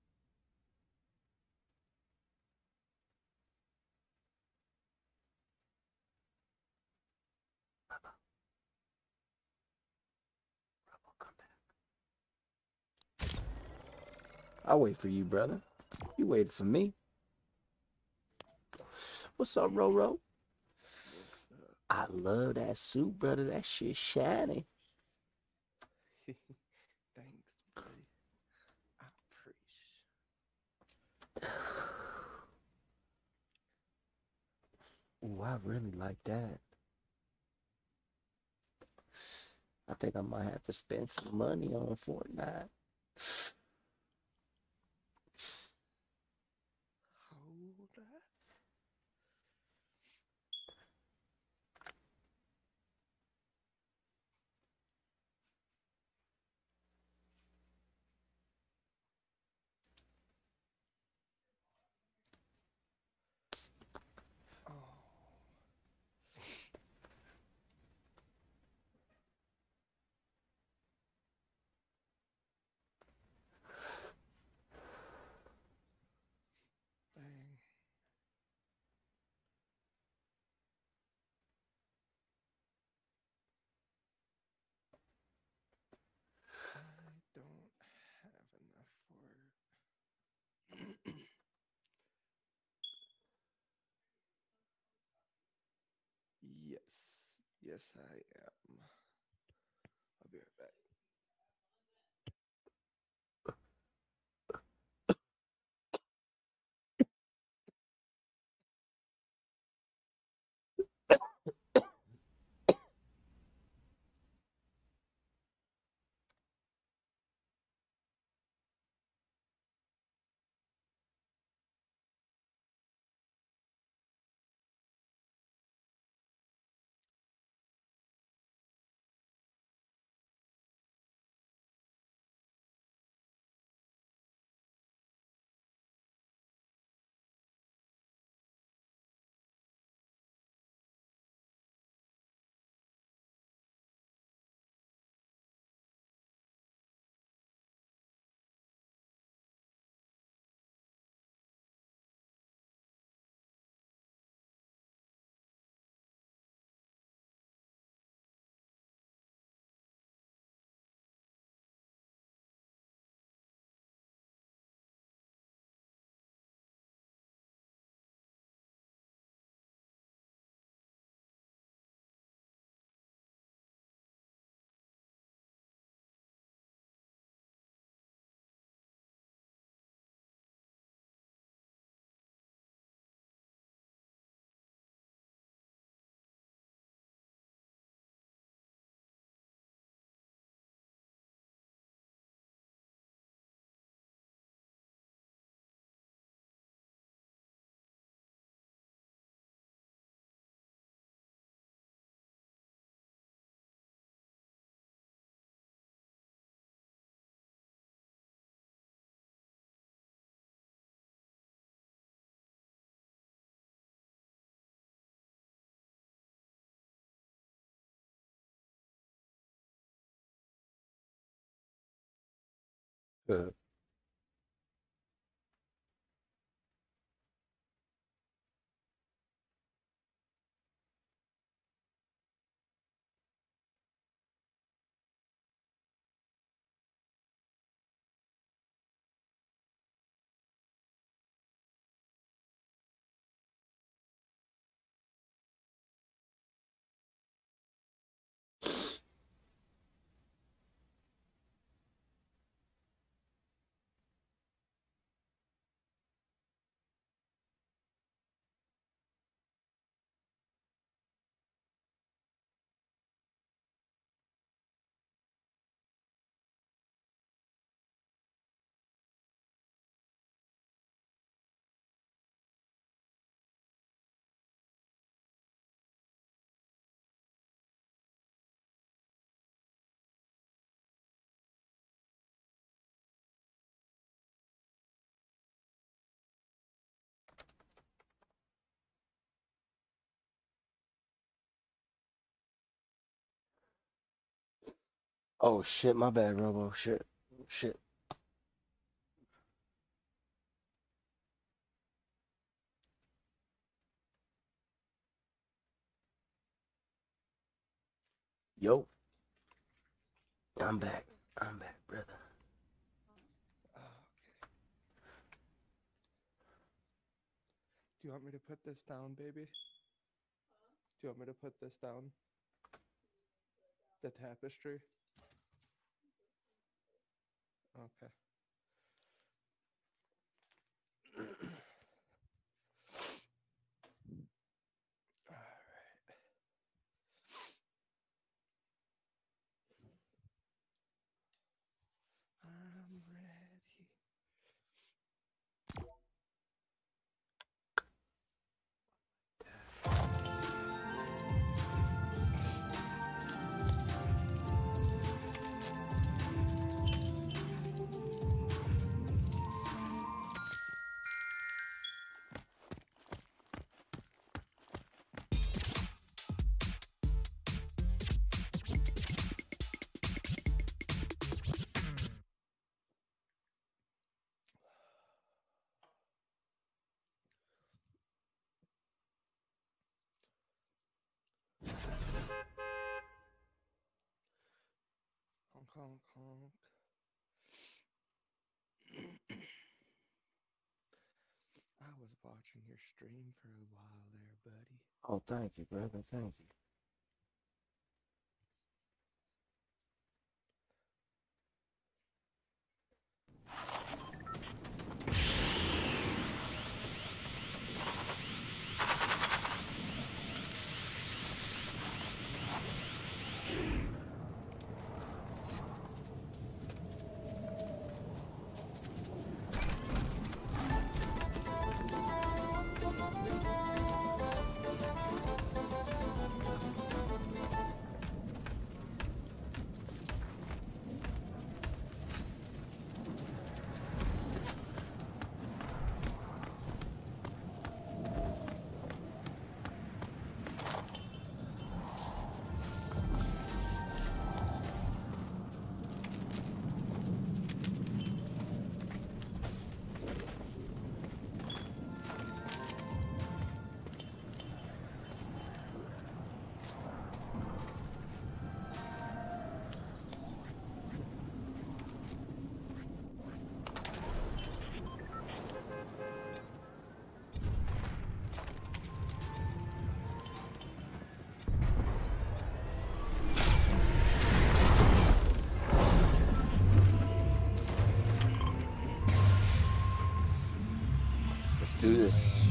Come back. I'll wait for you, brother. You waited for me. What's up, Roro? I love that suit, brother. That shit shiny. Thanks, buddy. I appreciate. Ooh, I really like that. I think I might have to spend some money on Fortnite. Hold that. Oh. Dang. I don't have enough for it. Yes. Yes, I am. I'll be right back. Oh shit, my bad, Robo. Shit. Shit. Yo. I'm back. I'm back, brother. Oh, okay. Do you want me to put this down, baby? Do you want me to put this down? The tapestry? Okay. Alright. I'm ready. Honk, honk, honk. I was watching your stream for a while there, buddy. Oh, thank you, brother. Thank you. Let's do this.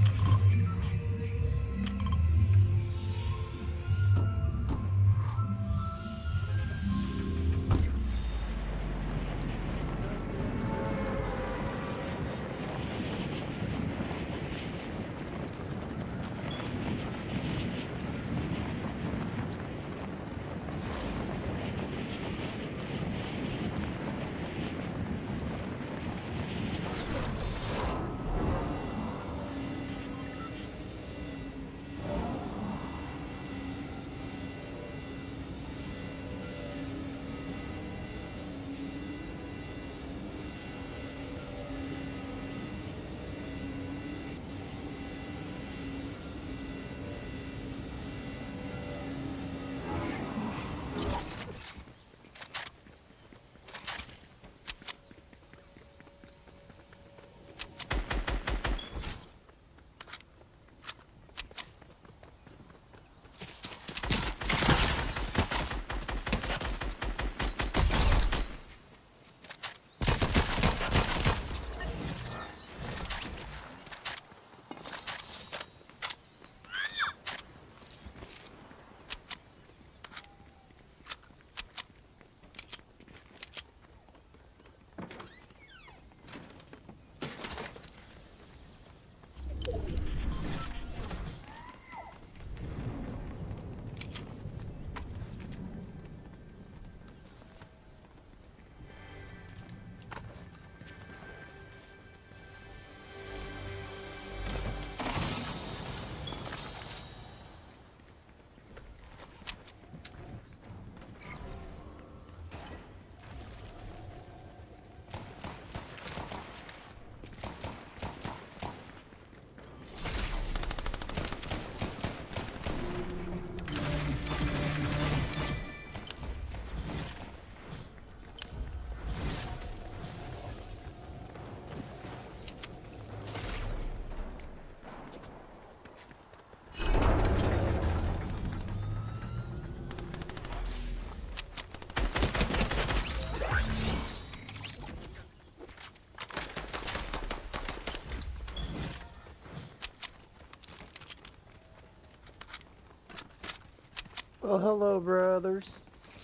Oh, hello, brothers.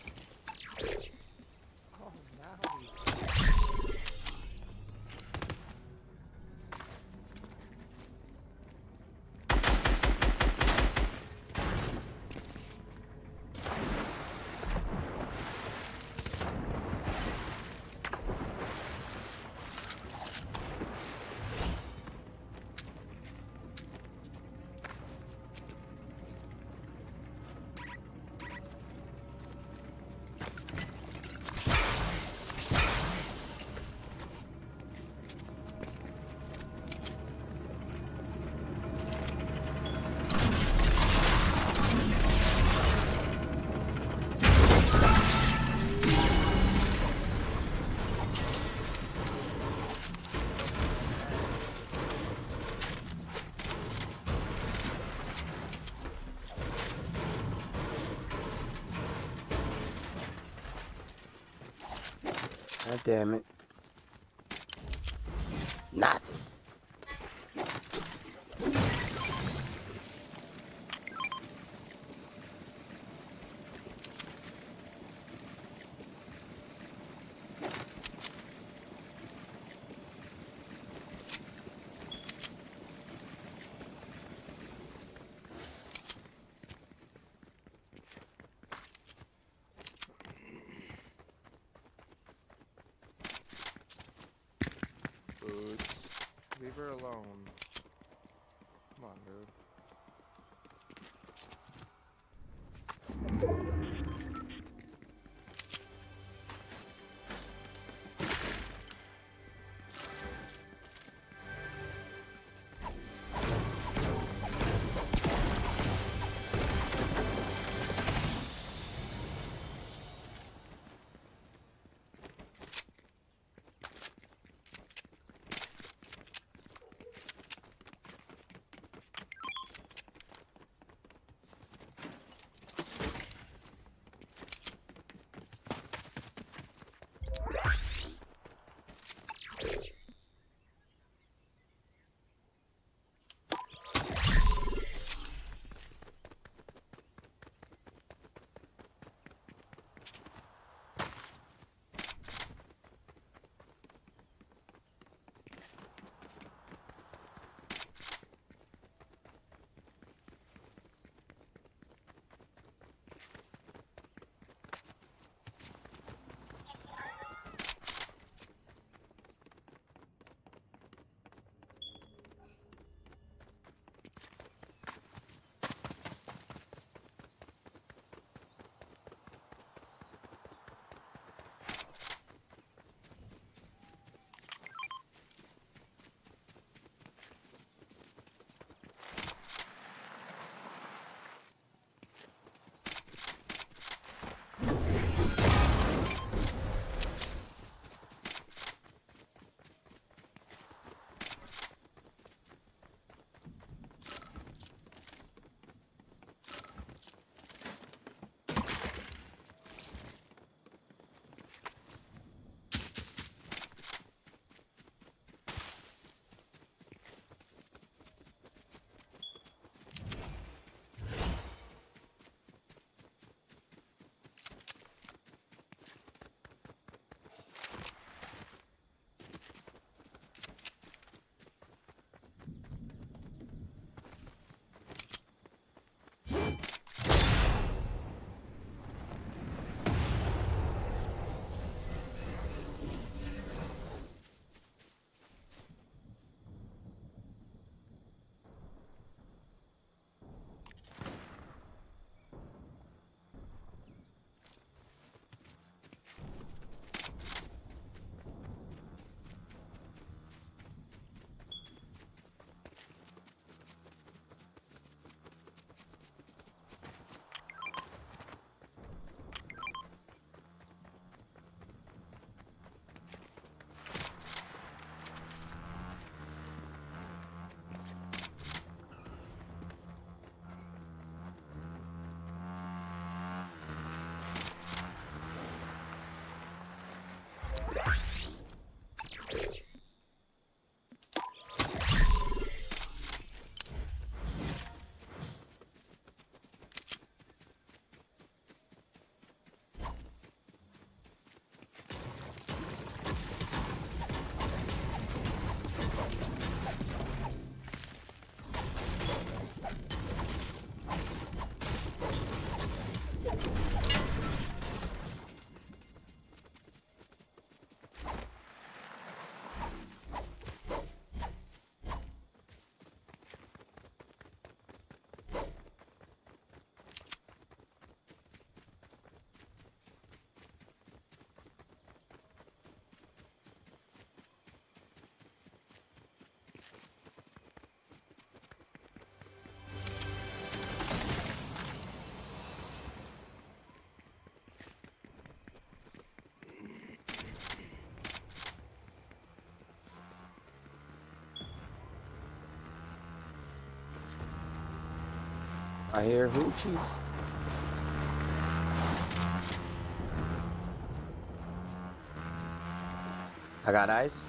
Oh, now. God damn it. Nothing. Boots. Leave her alone. Come on, dude. I hear hoochies. I got eyes.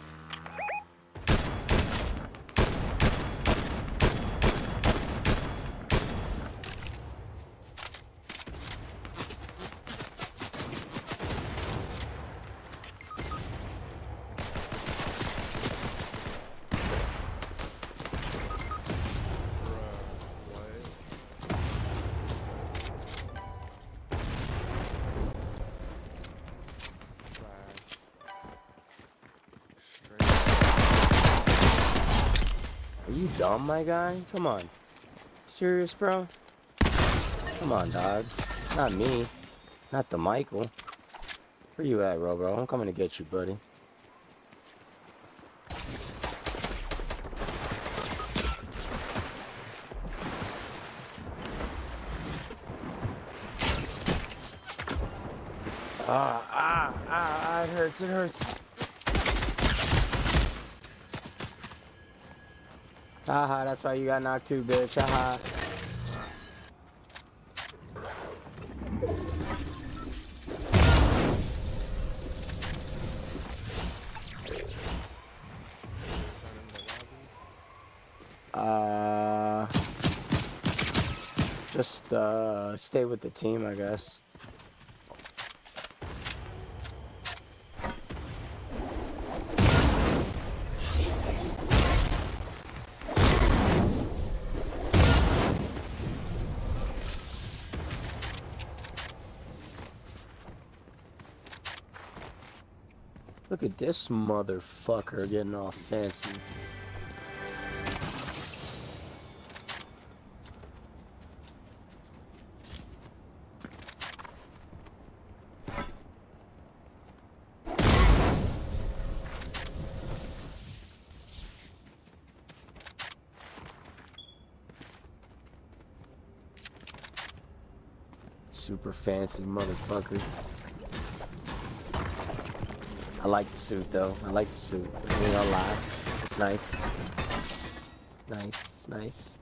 Are you dumb, my guy? Come on. Serious, bro? Come on, dog. Not me. Not the Michael. Where you at, bro? I'm coming to get you, buddy. It hurts, it hurts. Haha, that's why you got knocked too, bitch. Haha. Just stay with the team, I guess. Look at this motherfucker getting all fancy. Super fancy motherfucker. I like the suit though. I like the suit. I ain't gonna lie. It's nice. Nice, nice.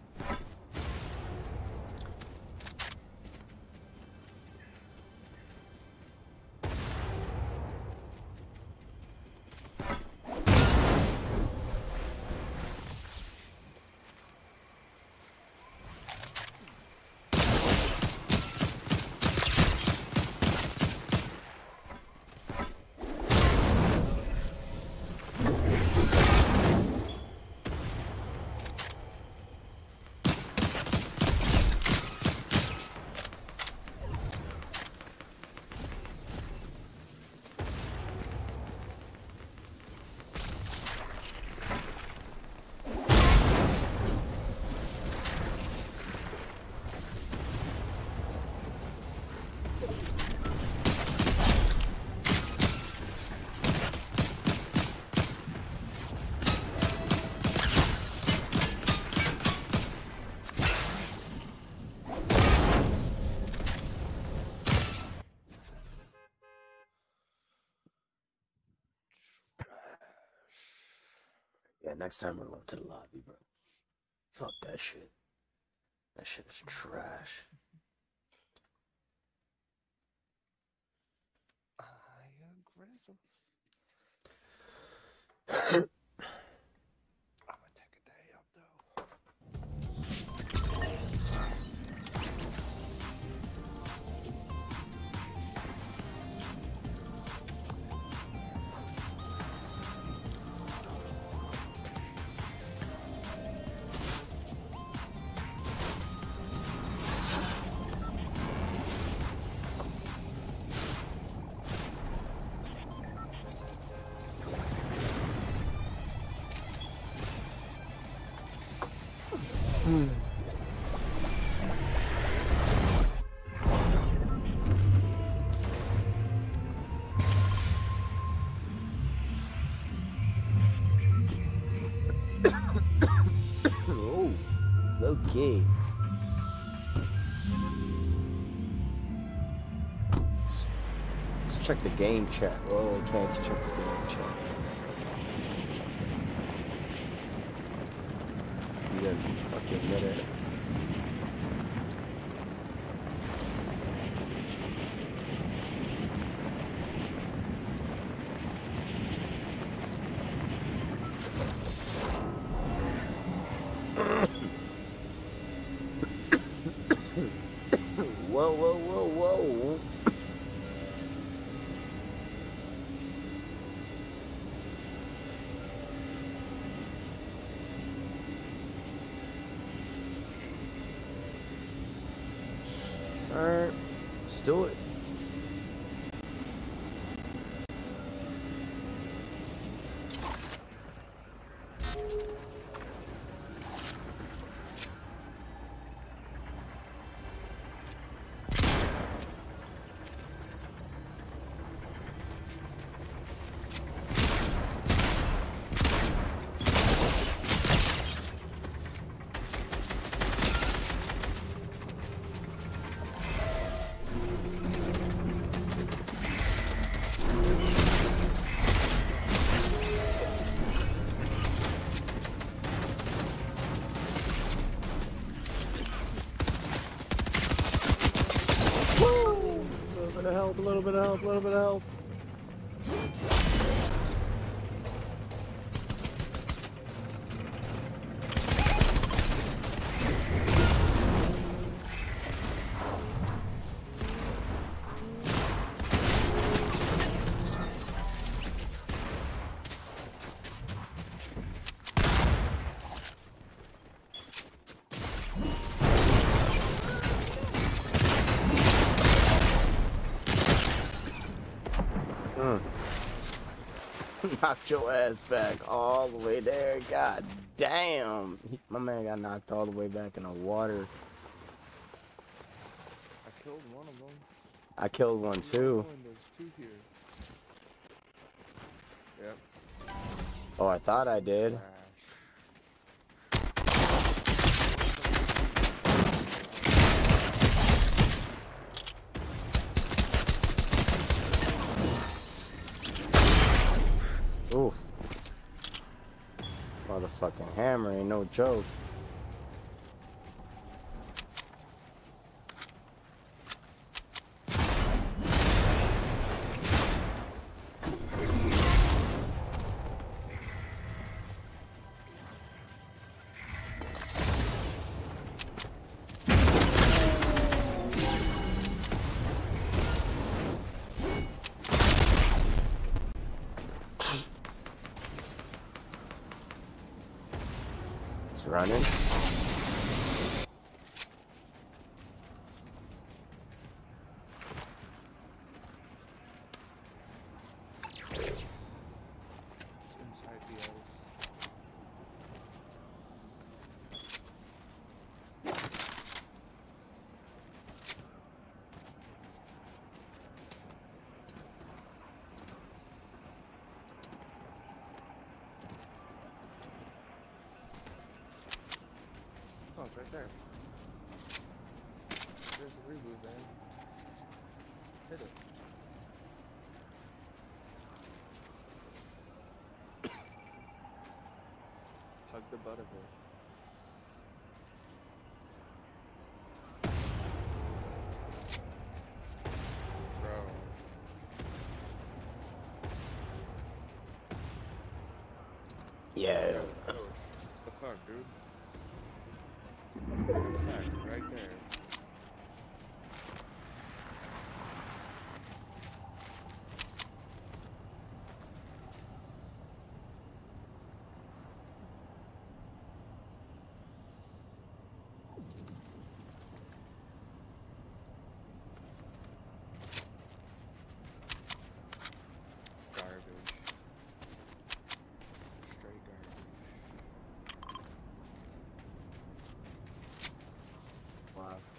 Yeah, next time we're going to the lobby, bro. Fuck that shit. That shit is trash. Grizzles. I'm gonna take a day up though. Oh, okay. Let's check the game chat. Oh, we can't check the game chat. You got fucking minute. Whoa, whoa, whoa, whoa. Alright, let's do it. A little bit of help, a little bit of help. Knocked your ass back all the way there. God damn. My man got knocked all the way back in the water. I killed one of them. I killed one too. There's two here. Yep. Oh, I thought I did. Oof. Motherfucking hammer ain't no joke. Running. Inside the ice. Oh, it's right there. There's the reboot, man. Hit it. Hug the butt of it. Bro. Yeah. What the fuck, dude? Right there. Garbage. Straight garbage. Wow.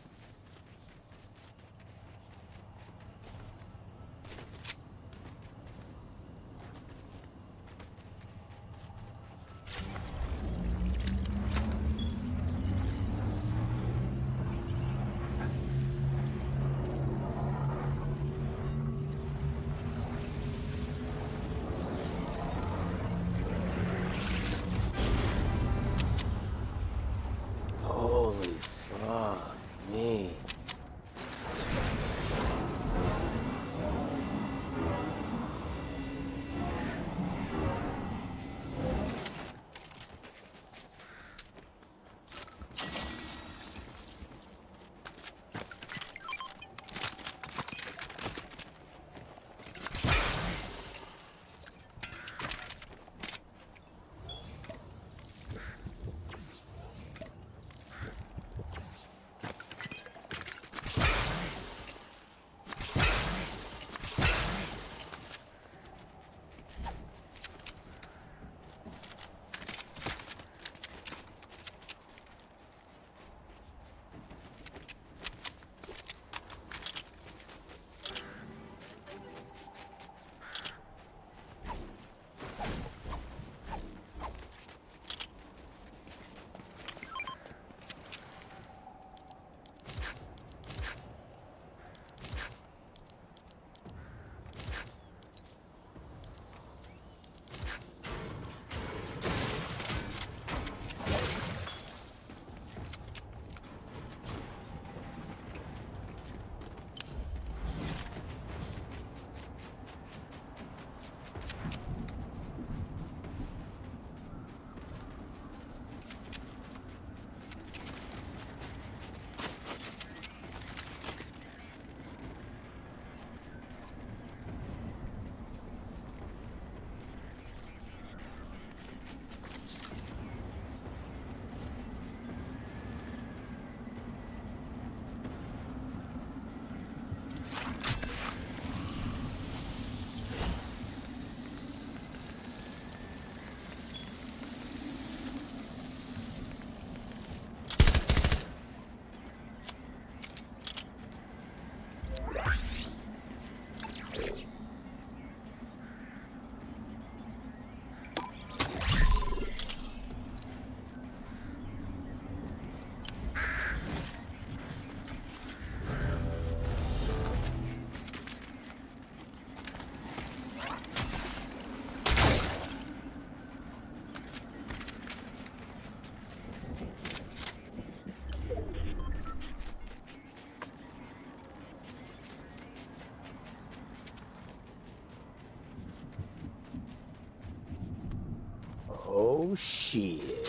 Oh shit.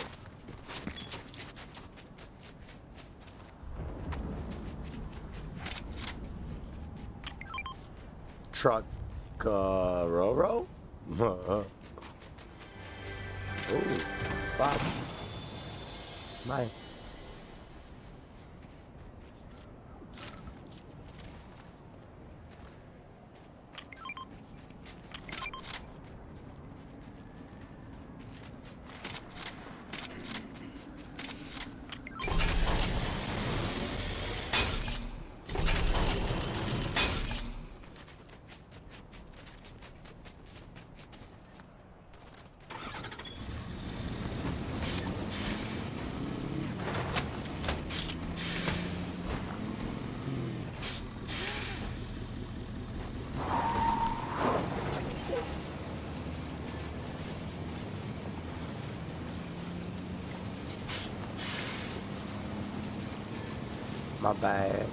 Truck, Roro? Oh, Bob. My. My bad.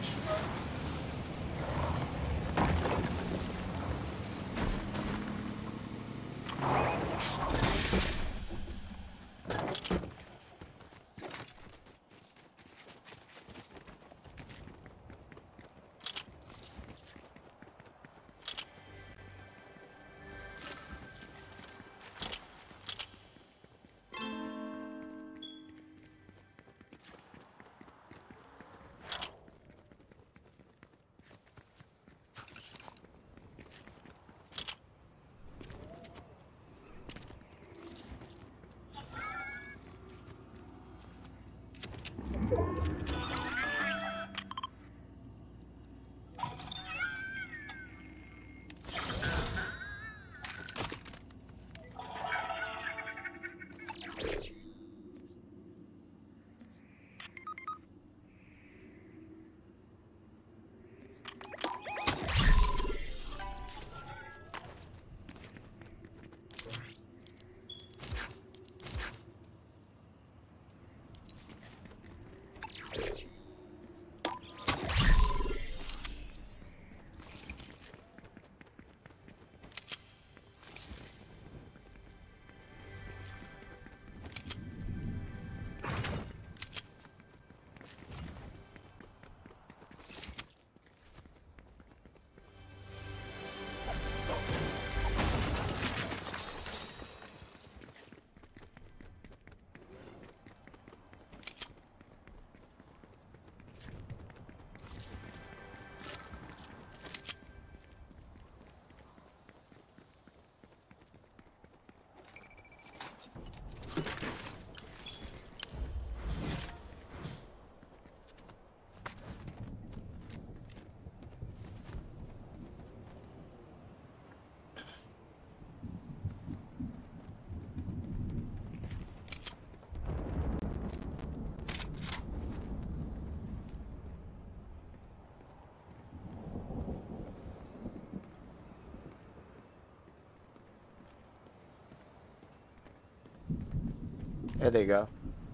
There they go.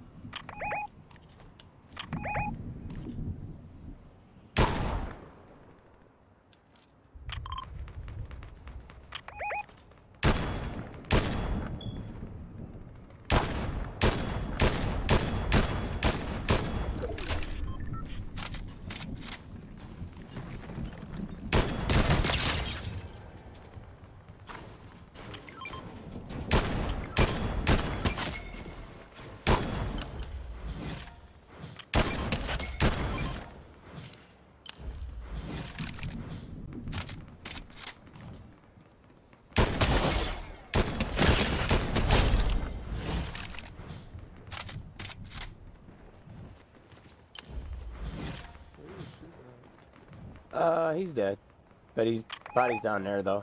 He's dead. But his body's down there, though.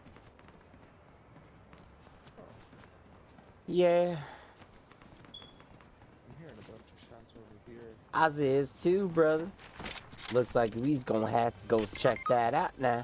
Yeah. I'm hearing a bunch of shots over here. Oz is too, brother. Looks like we's gonna have to go check that out now.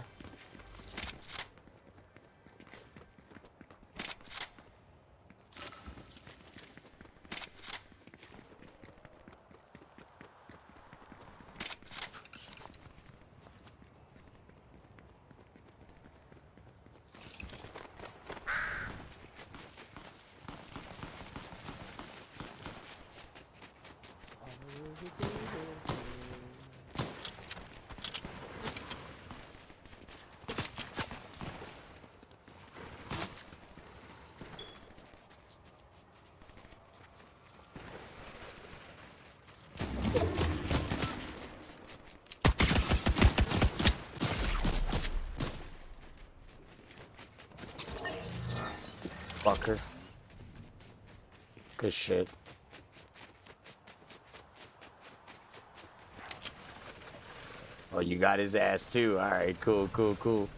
fucker. Good shit. Oh, you got his ass too. Alright, cool, cool, cool.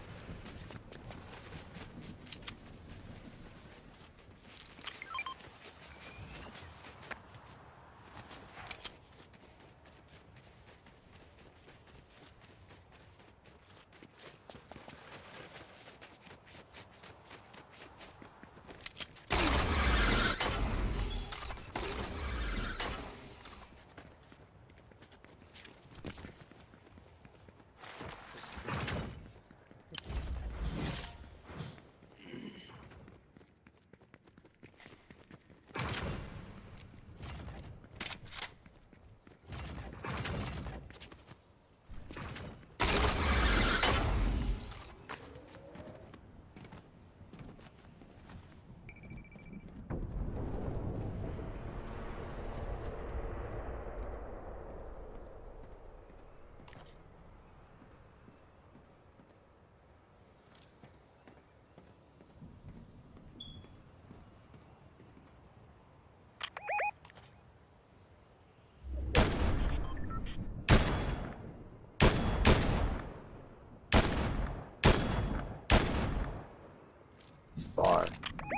It's far.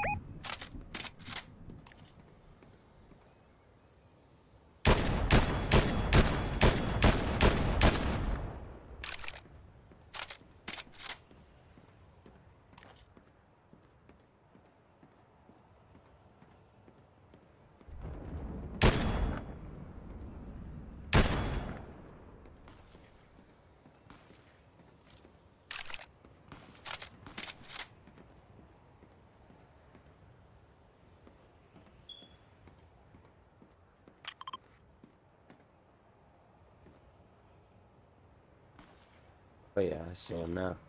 Oh yeah, I see him now.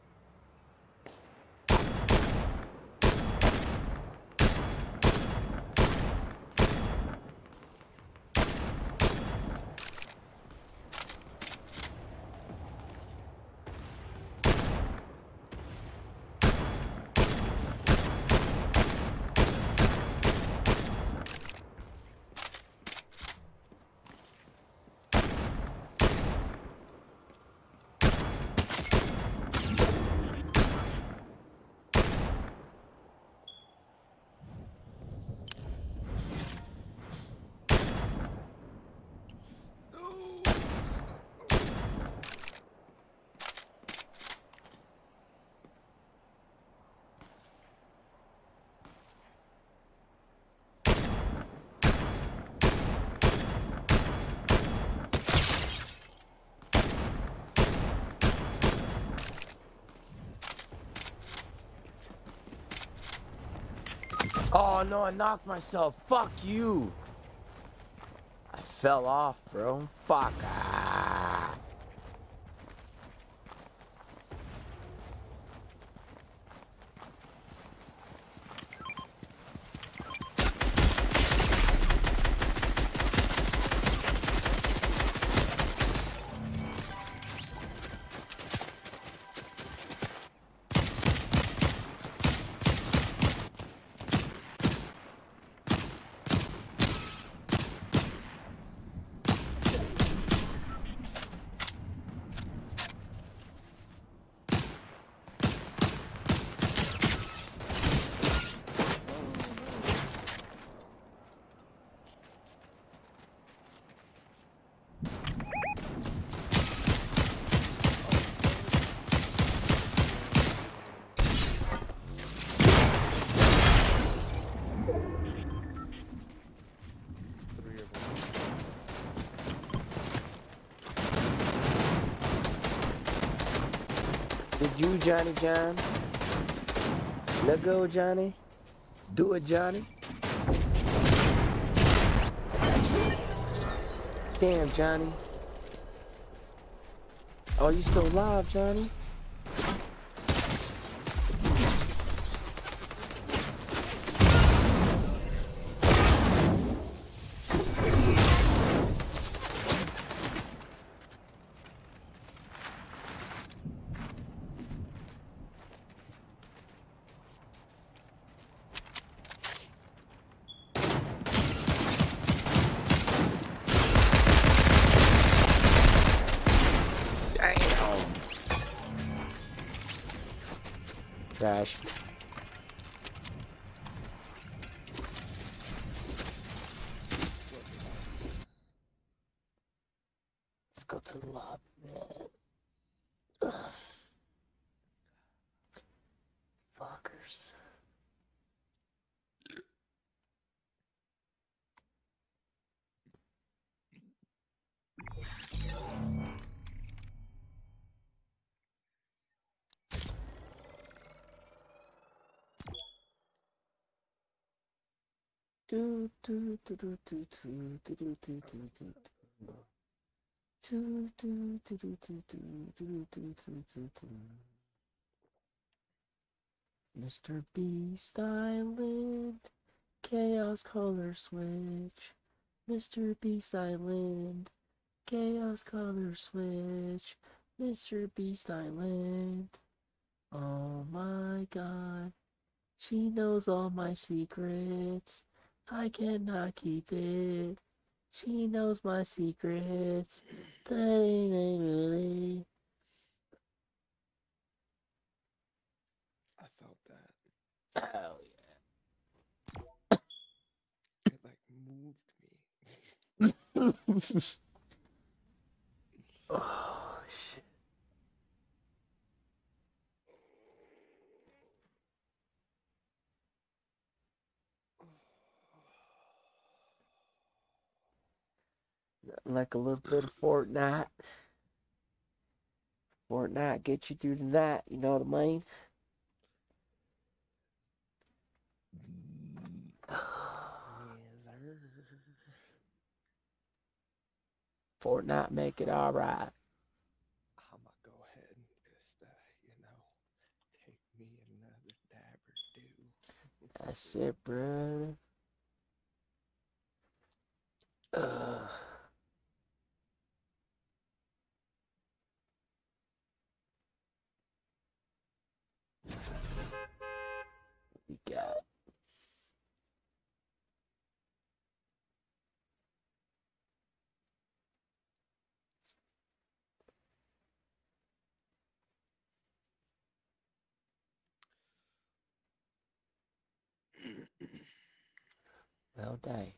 Oh no, I knocked myself. Fuck you. I fell off, bro. Fuck. Ah. Did you, Johnny John? Let go, Johnny. Do it, Johnny. Damn, Johnny. Oh, you still alive, Johnny? trash. Let's go to the lobby, man. Ugh. Fuckers. Do do do do do do do do do do do. Do do do do do do do do do do do. Mr. Beast Island, Chaos Color Switch. Mr. Beast Island, Chaos Color Switch. Mr. Beast Island. Oh my god, she knows all my secrets. I cannot keep it. She knows my secrets. That ain't really. I felt that. Hell It like moved me. yeah. Oh shit. Like a little bit of Fortnite. Fortnite get you through the night, you know what I mean? Fortnite make it alright. I'ma go ahead and just, take me another dab or two. That's it, brother. We got well dang.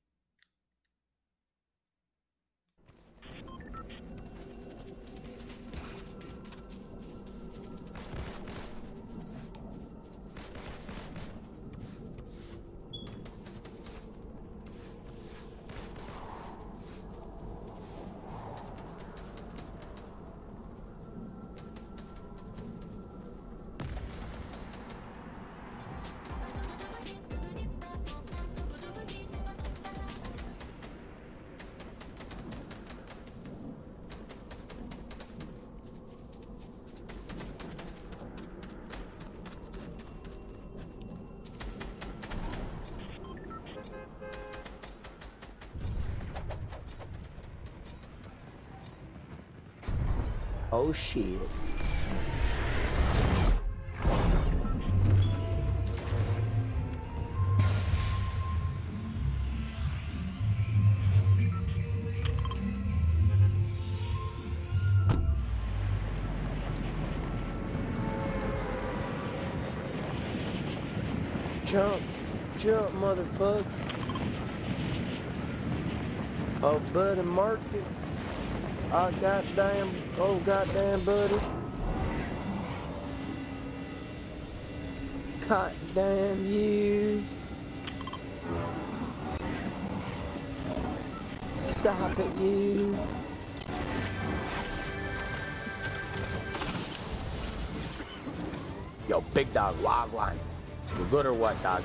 Oh shit. Jump, jump, motherfuckers. Oh, buddy, mark it. Oh, goddamn, buddy. Goddamn you. Stop it, you. Yo, big dog, wagwan. You good or what, dog?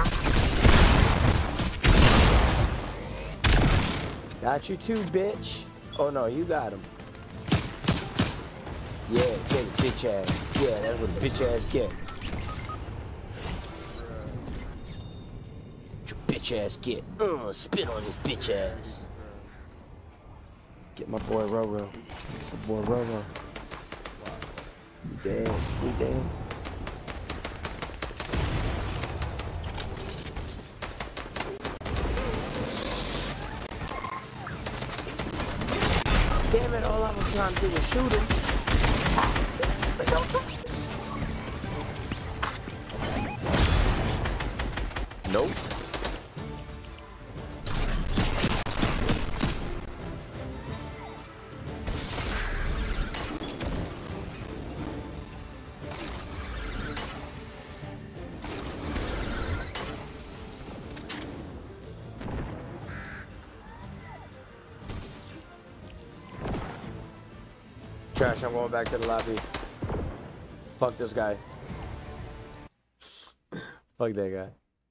Got you too, bitch. Oh no, you got him. Yeah, get it, bitch ass. Yeah, that's what a bitch ass get. What your bitch ass get? Spit on his bitch ass. Get my boy Roro. My boy Roro. You dead. You dead. Damn it, all I was trying to do was shoot him. Nope. Trash, I'm going back to the lobby. Fuck this guy. Fuck that guy.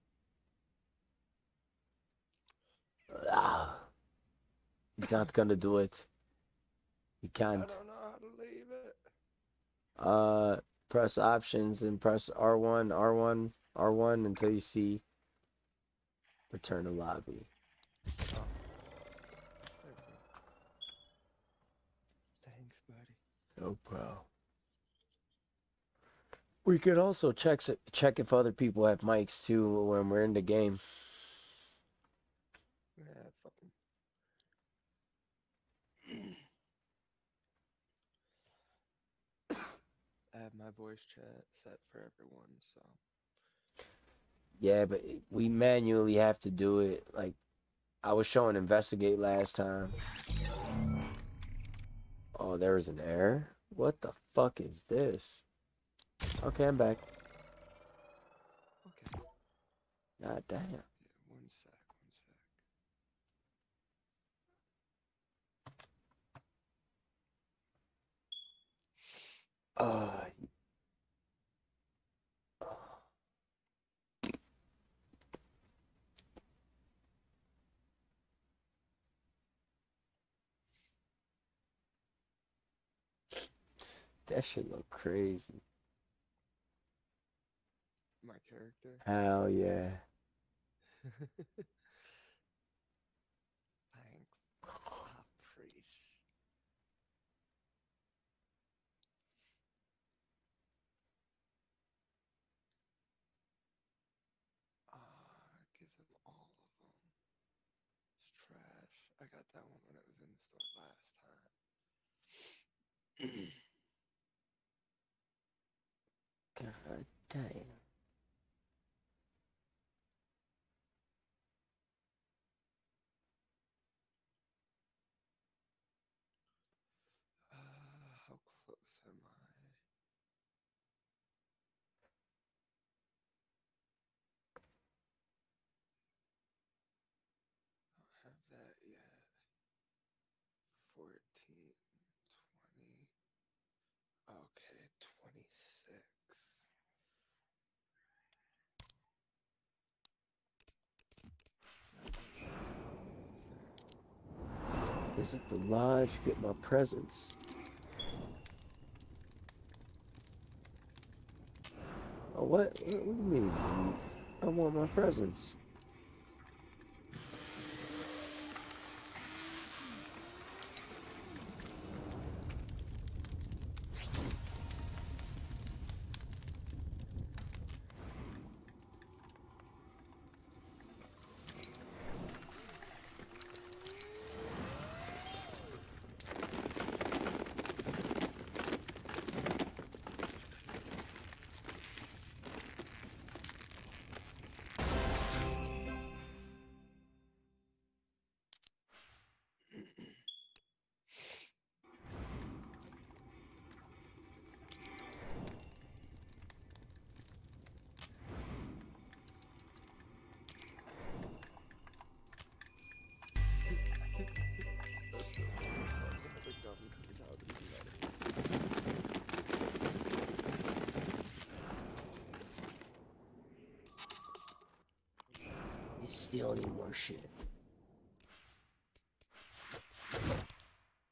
He's not gonna do it. He can't. I don't know how to leave it. Press options and press R1, R1, R1 until you see return to lobby. Oh. There we go. Thanks, buddy. No problem. We could also check if other people have mics too when we're in the game. Yeah, fuck 'em. I have my voice chat set for everyone, so. Yeah, but we manually have to do it. Like, I was showing investigate last time. Oh, there was an error? What the fuck is this? Okay, I'm back. Okay. God damn. Yeah, one sec. That shit look crazy. My character. Hell yeah. Thanks. I appreciate. Give them all of them. It's trash. I got that one when it was in the store last time. God damn. How close am I? Don't have that yet. 14, 20. Okay, 26. Visit the lodge, get my presents. Oh, what? What do you mean? I want my presents. You still need more shit.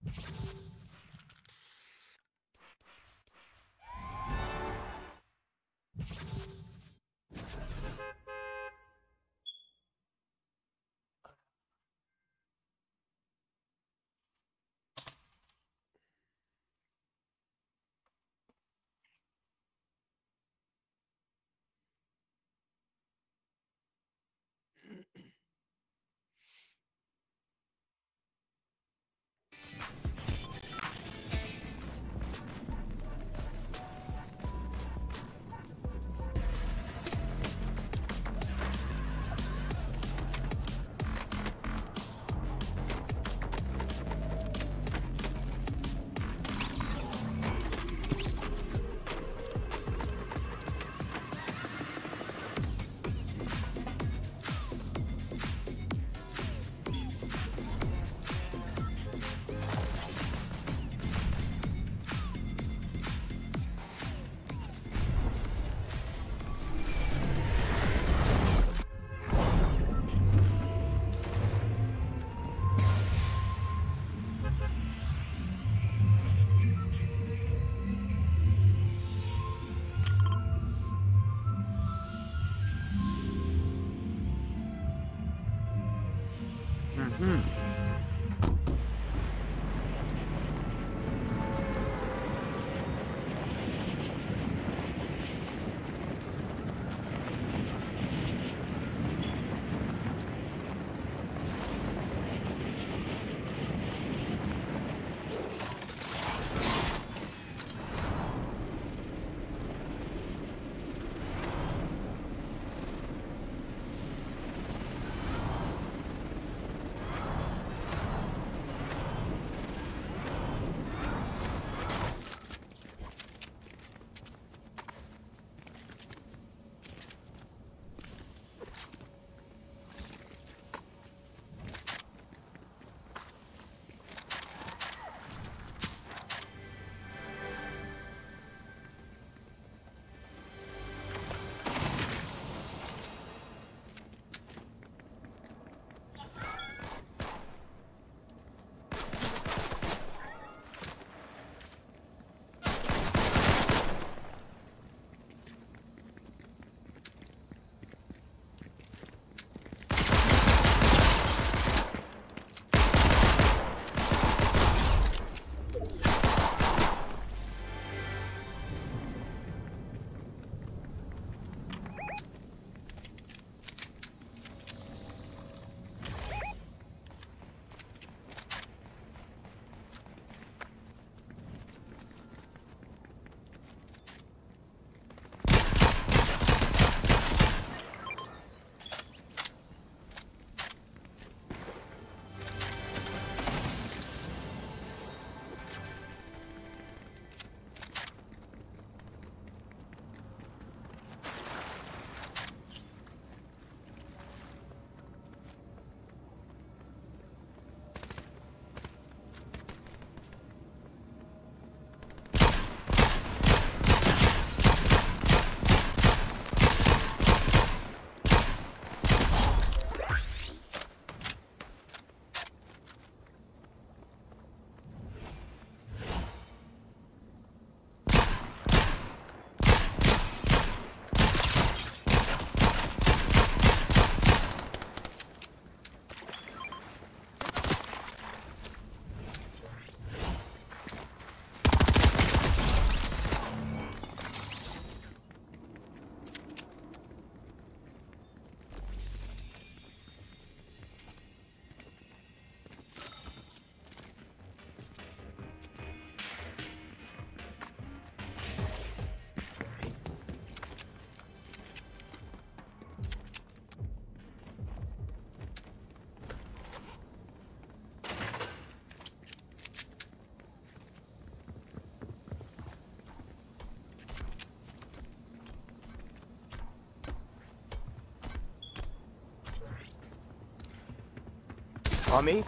On me?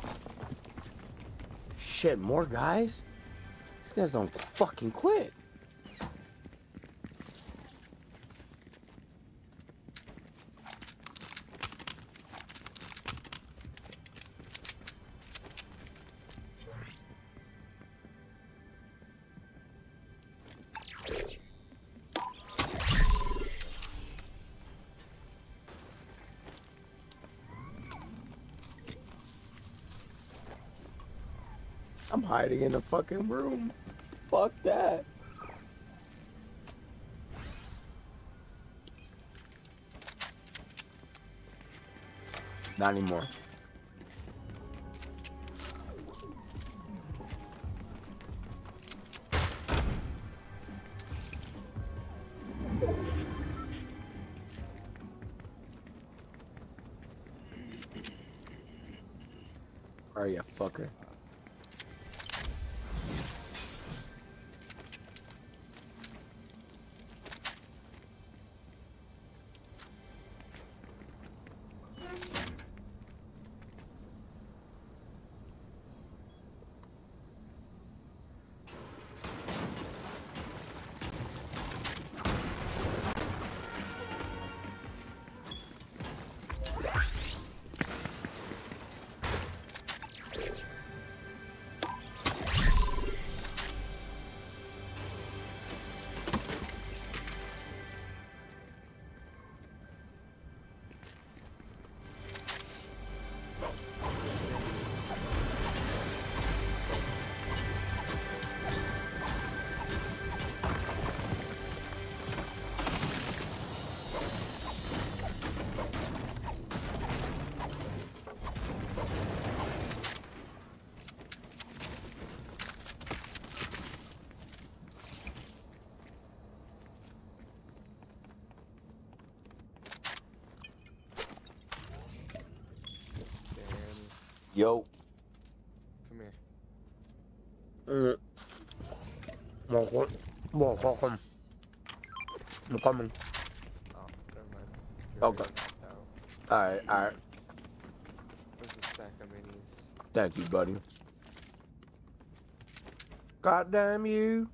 Shit, more guys? These guys don't fucking quit. I'm hiding in the fucking room. Fuck that. Not anymore. Where are you, fucker? Yo. Come here. Welcome. I'm coming. Oh, never mind. Okay. Alright, alright. There's a stack of minis. Thank you, buddy. Goddamn you.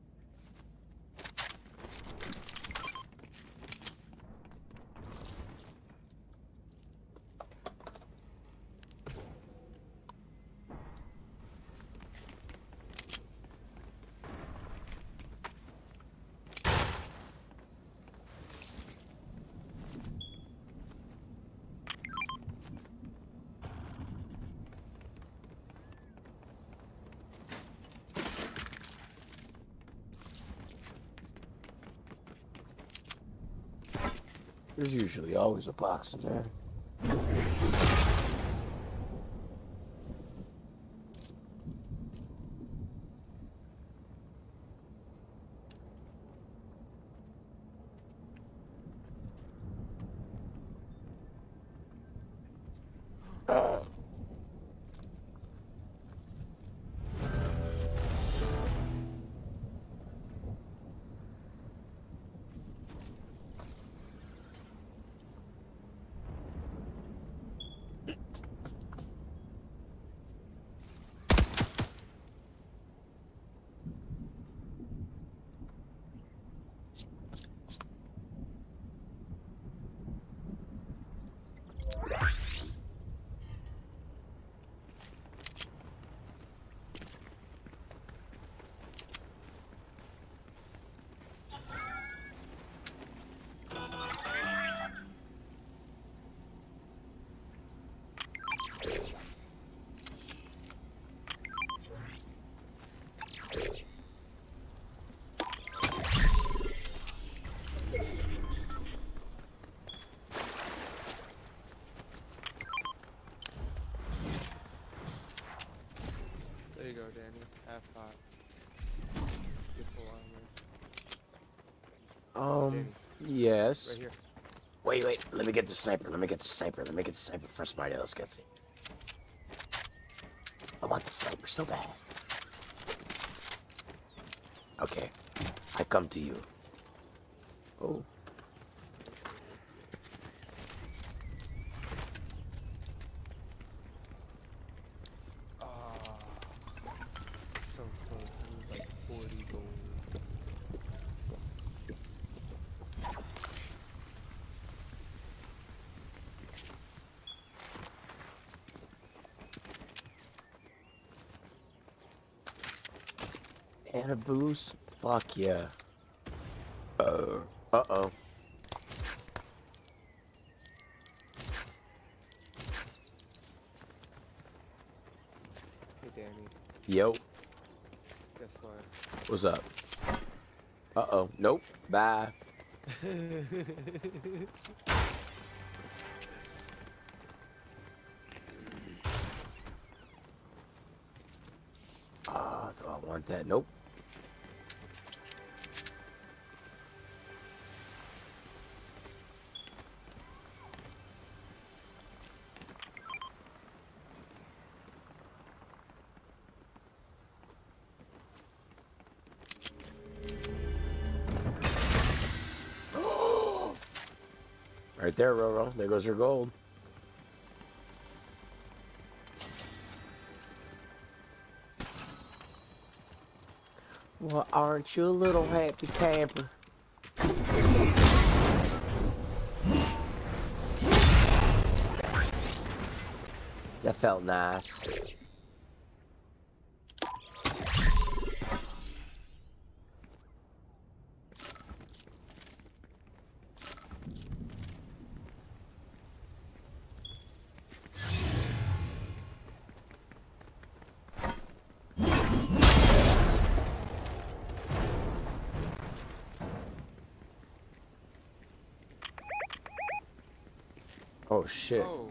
There's usually always a box in there. There you go, Danny. Half pot. Get full armor. Danny, Yes. right here. Wait. Let me get the sniper. Let me get the sniper first. Somebody else gets it. I want the sniper so bad. Okay. I come to you. Oh. So close. I need like 40 gold. And a boost? Fuck yeah. Uh-oh. Hey, Danny. Yo, Guess what? what's up? Uh-oh. Nope. Bye. Oh, do I want that? Nope. Right there, Roro. There goes your gold. Well, aren't you a little happy camper? That felt nice. Oh shit. Oh.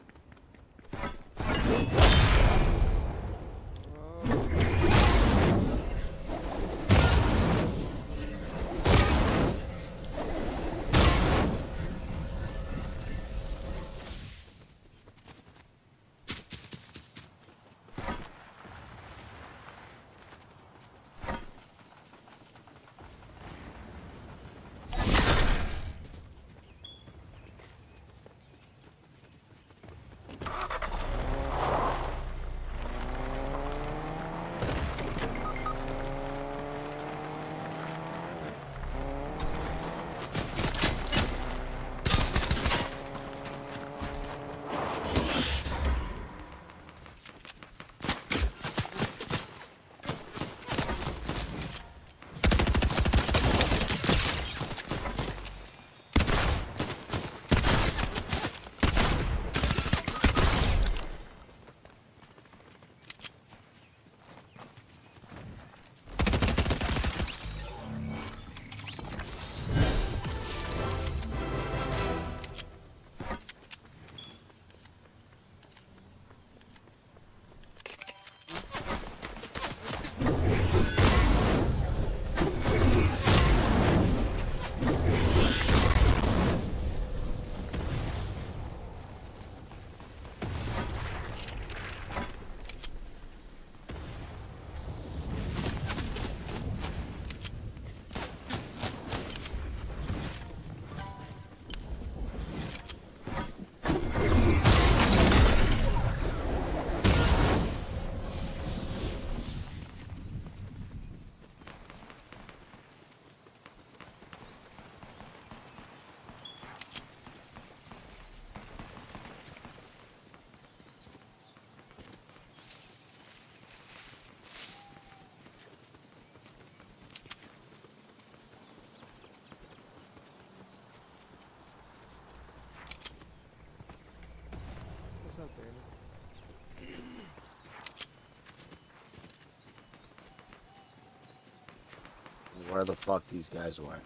What's up, Danny? Where the fuck these guys went?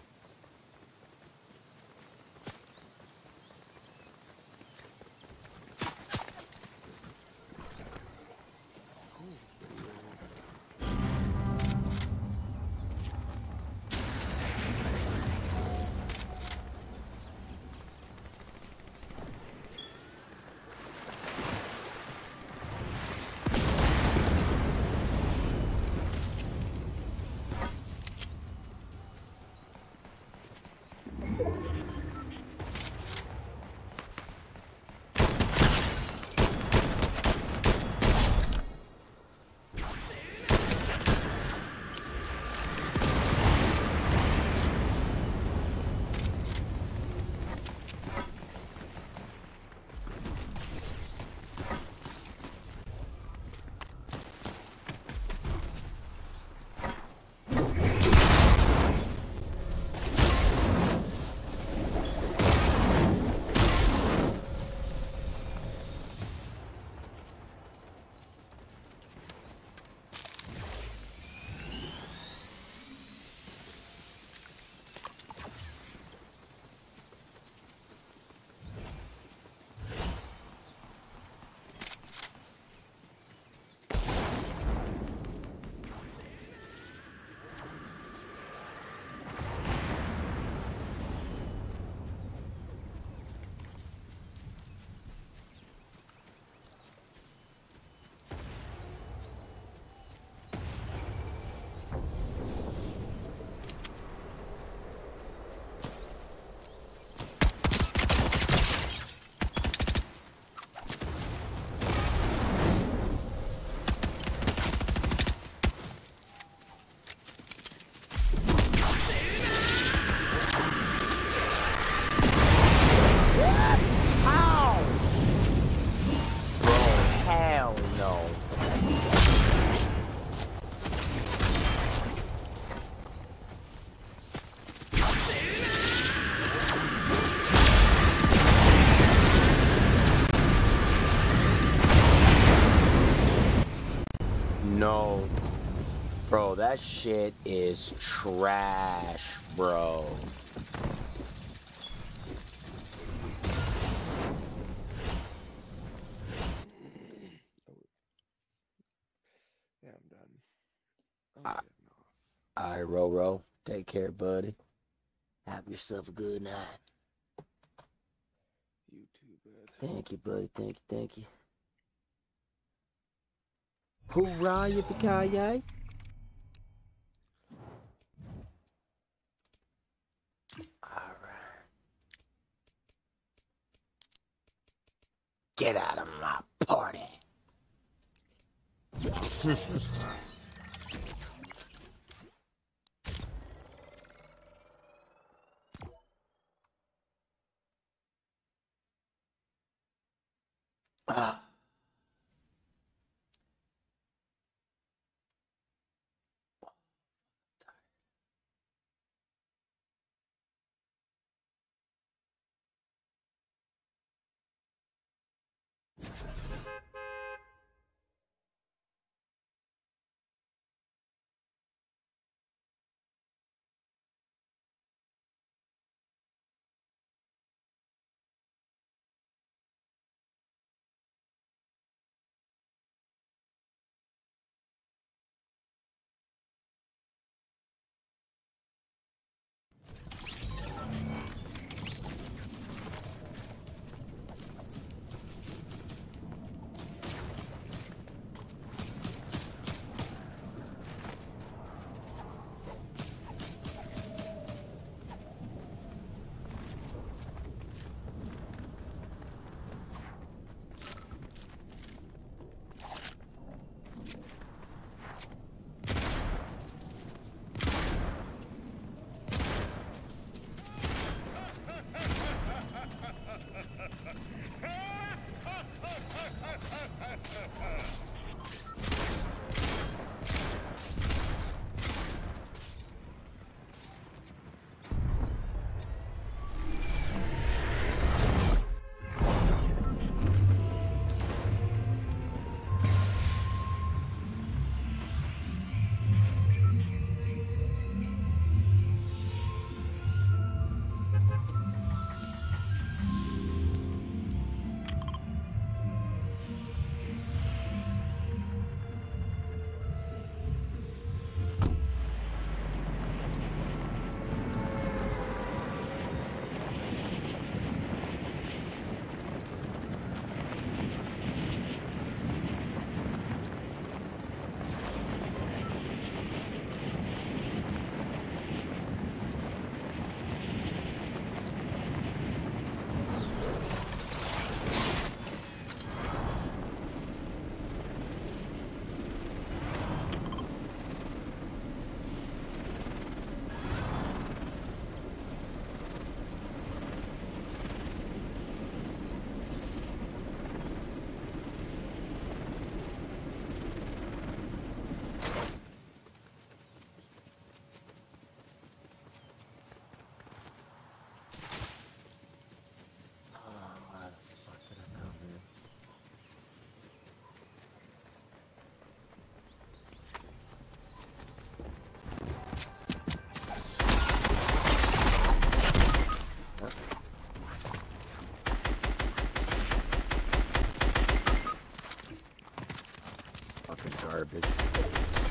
no. Bro, that shit is trash, bro. Yeah, I'm done. I'm getting off. Alright, Roro. Take care, buddy. Have yourself a good night. You too, bud. Thank you, buddy. Thank you, thank you. Hoorah, yippee-ki-yay. Alright. Get out of my party. Ah. Fucking garbage.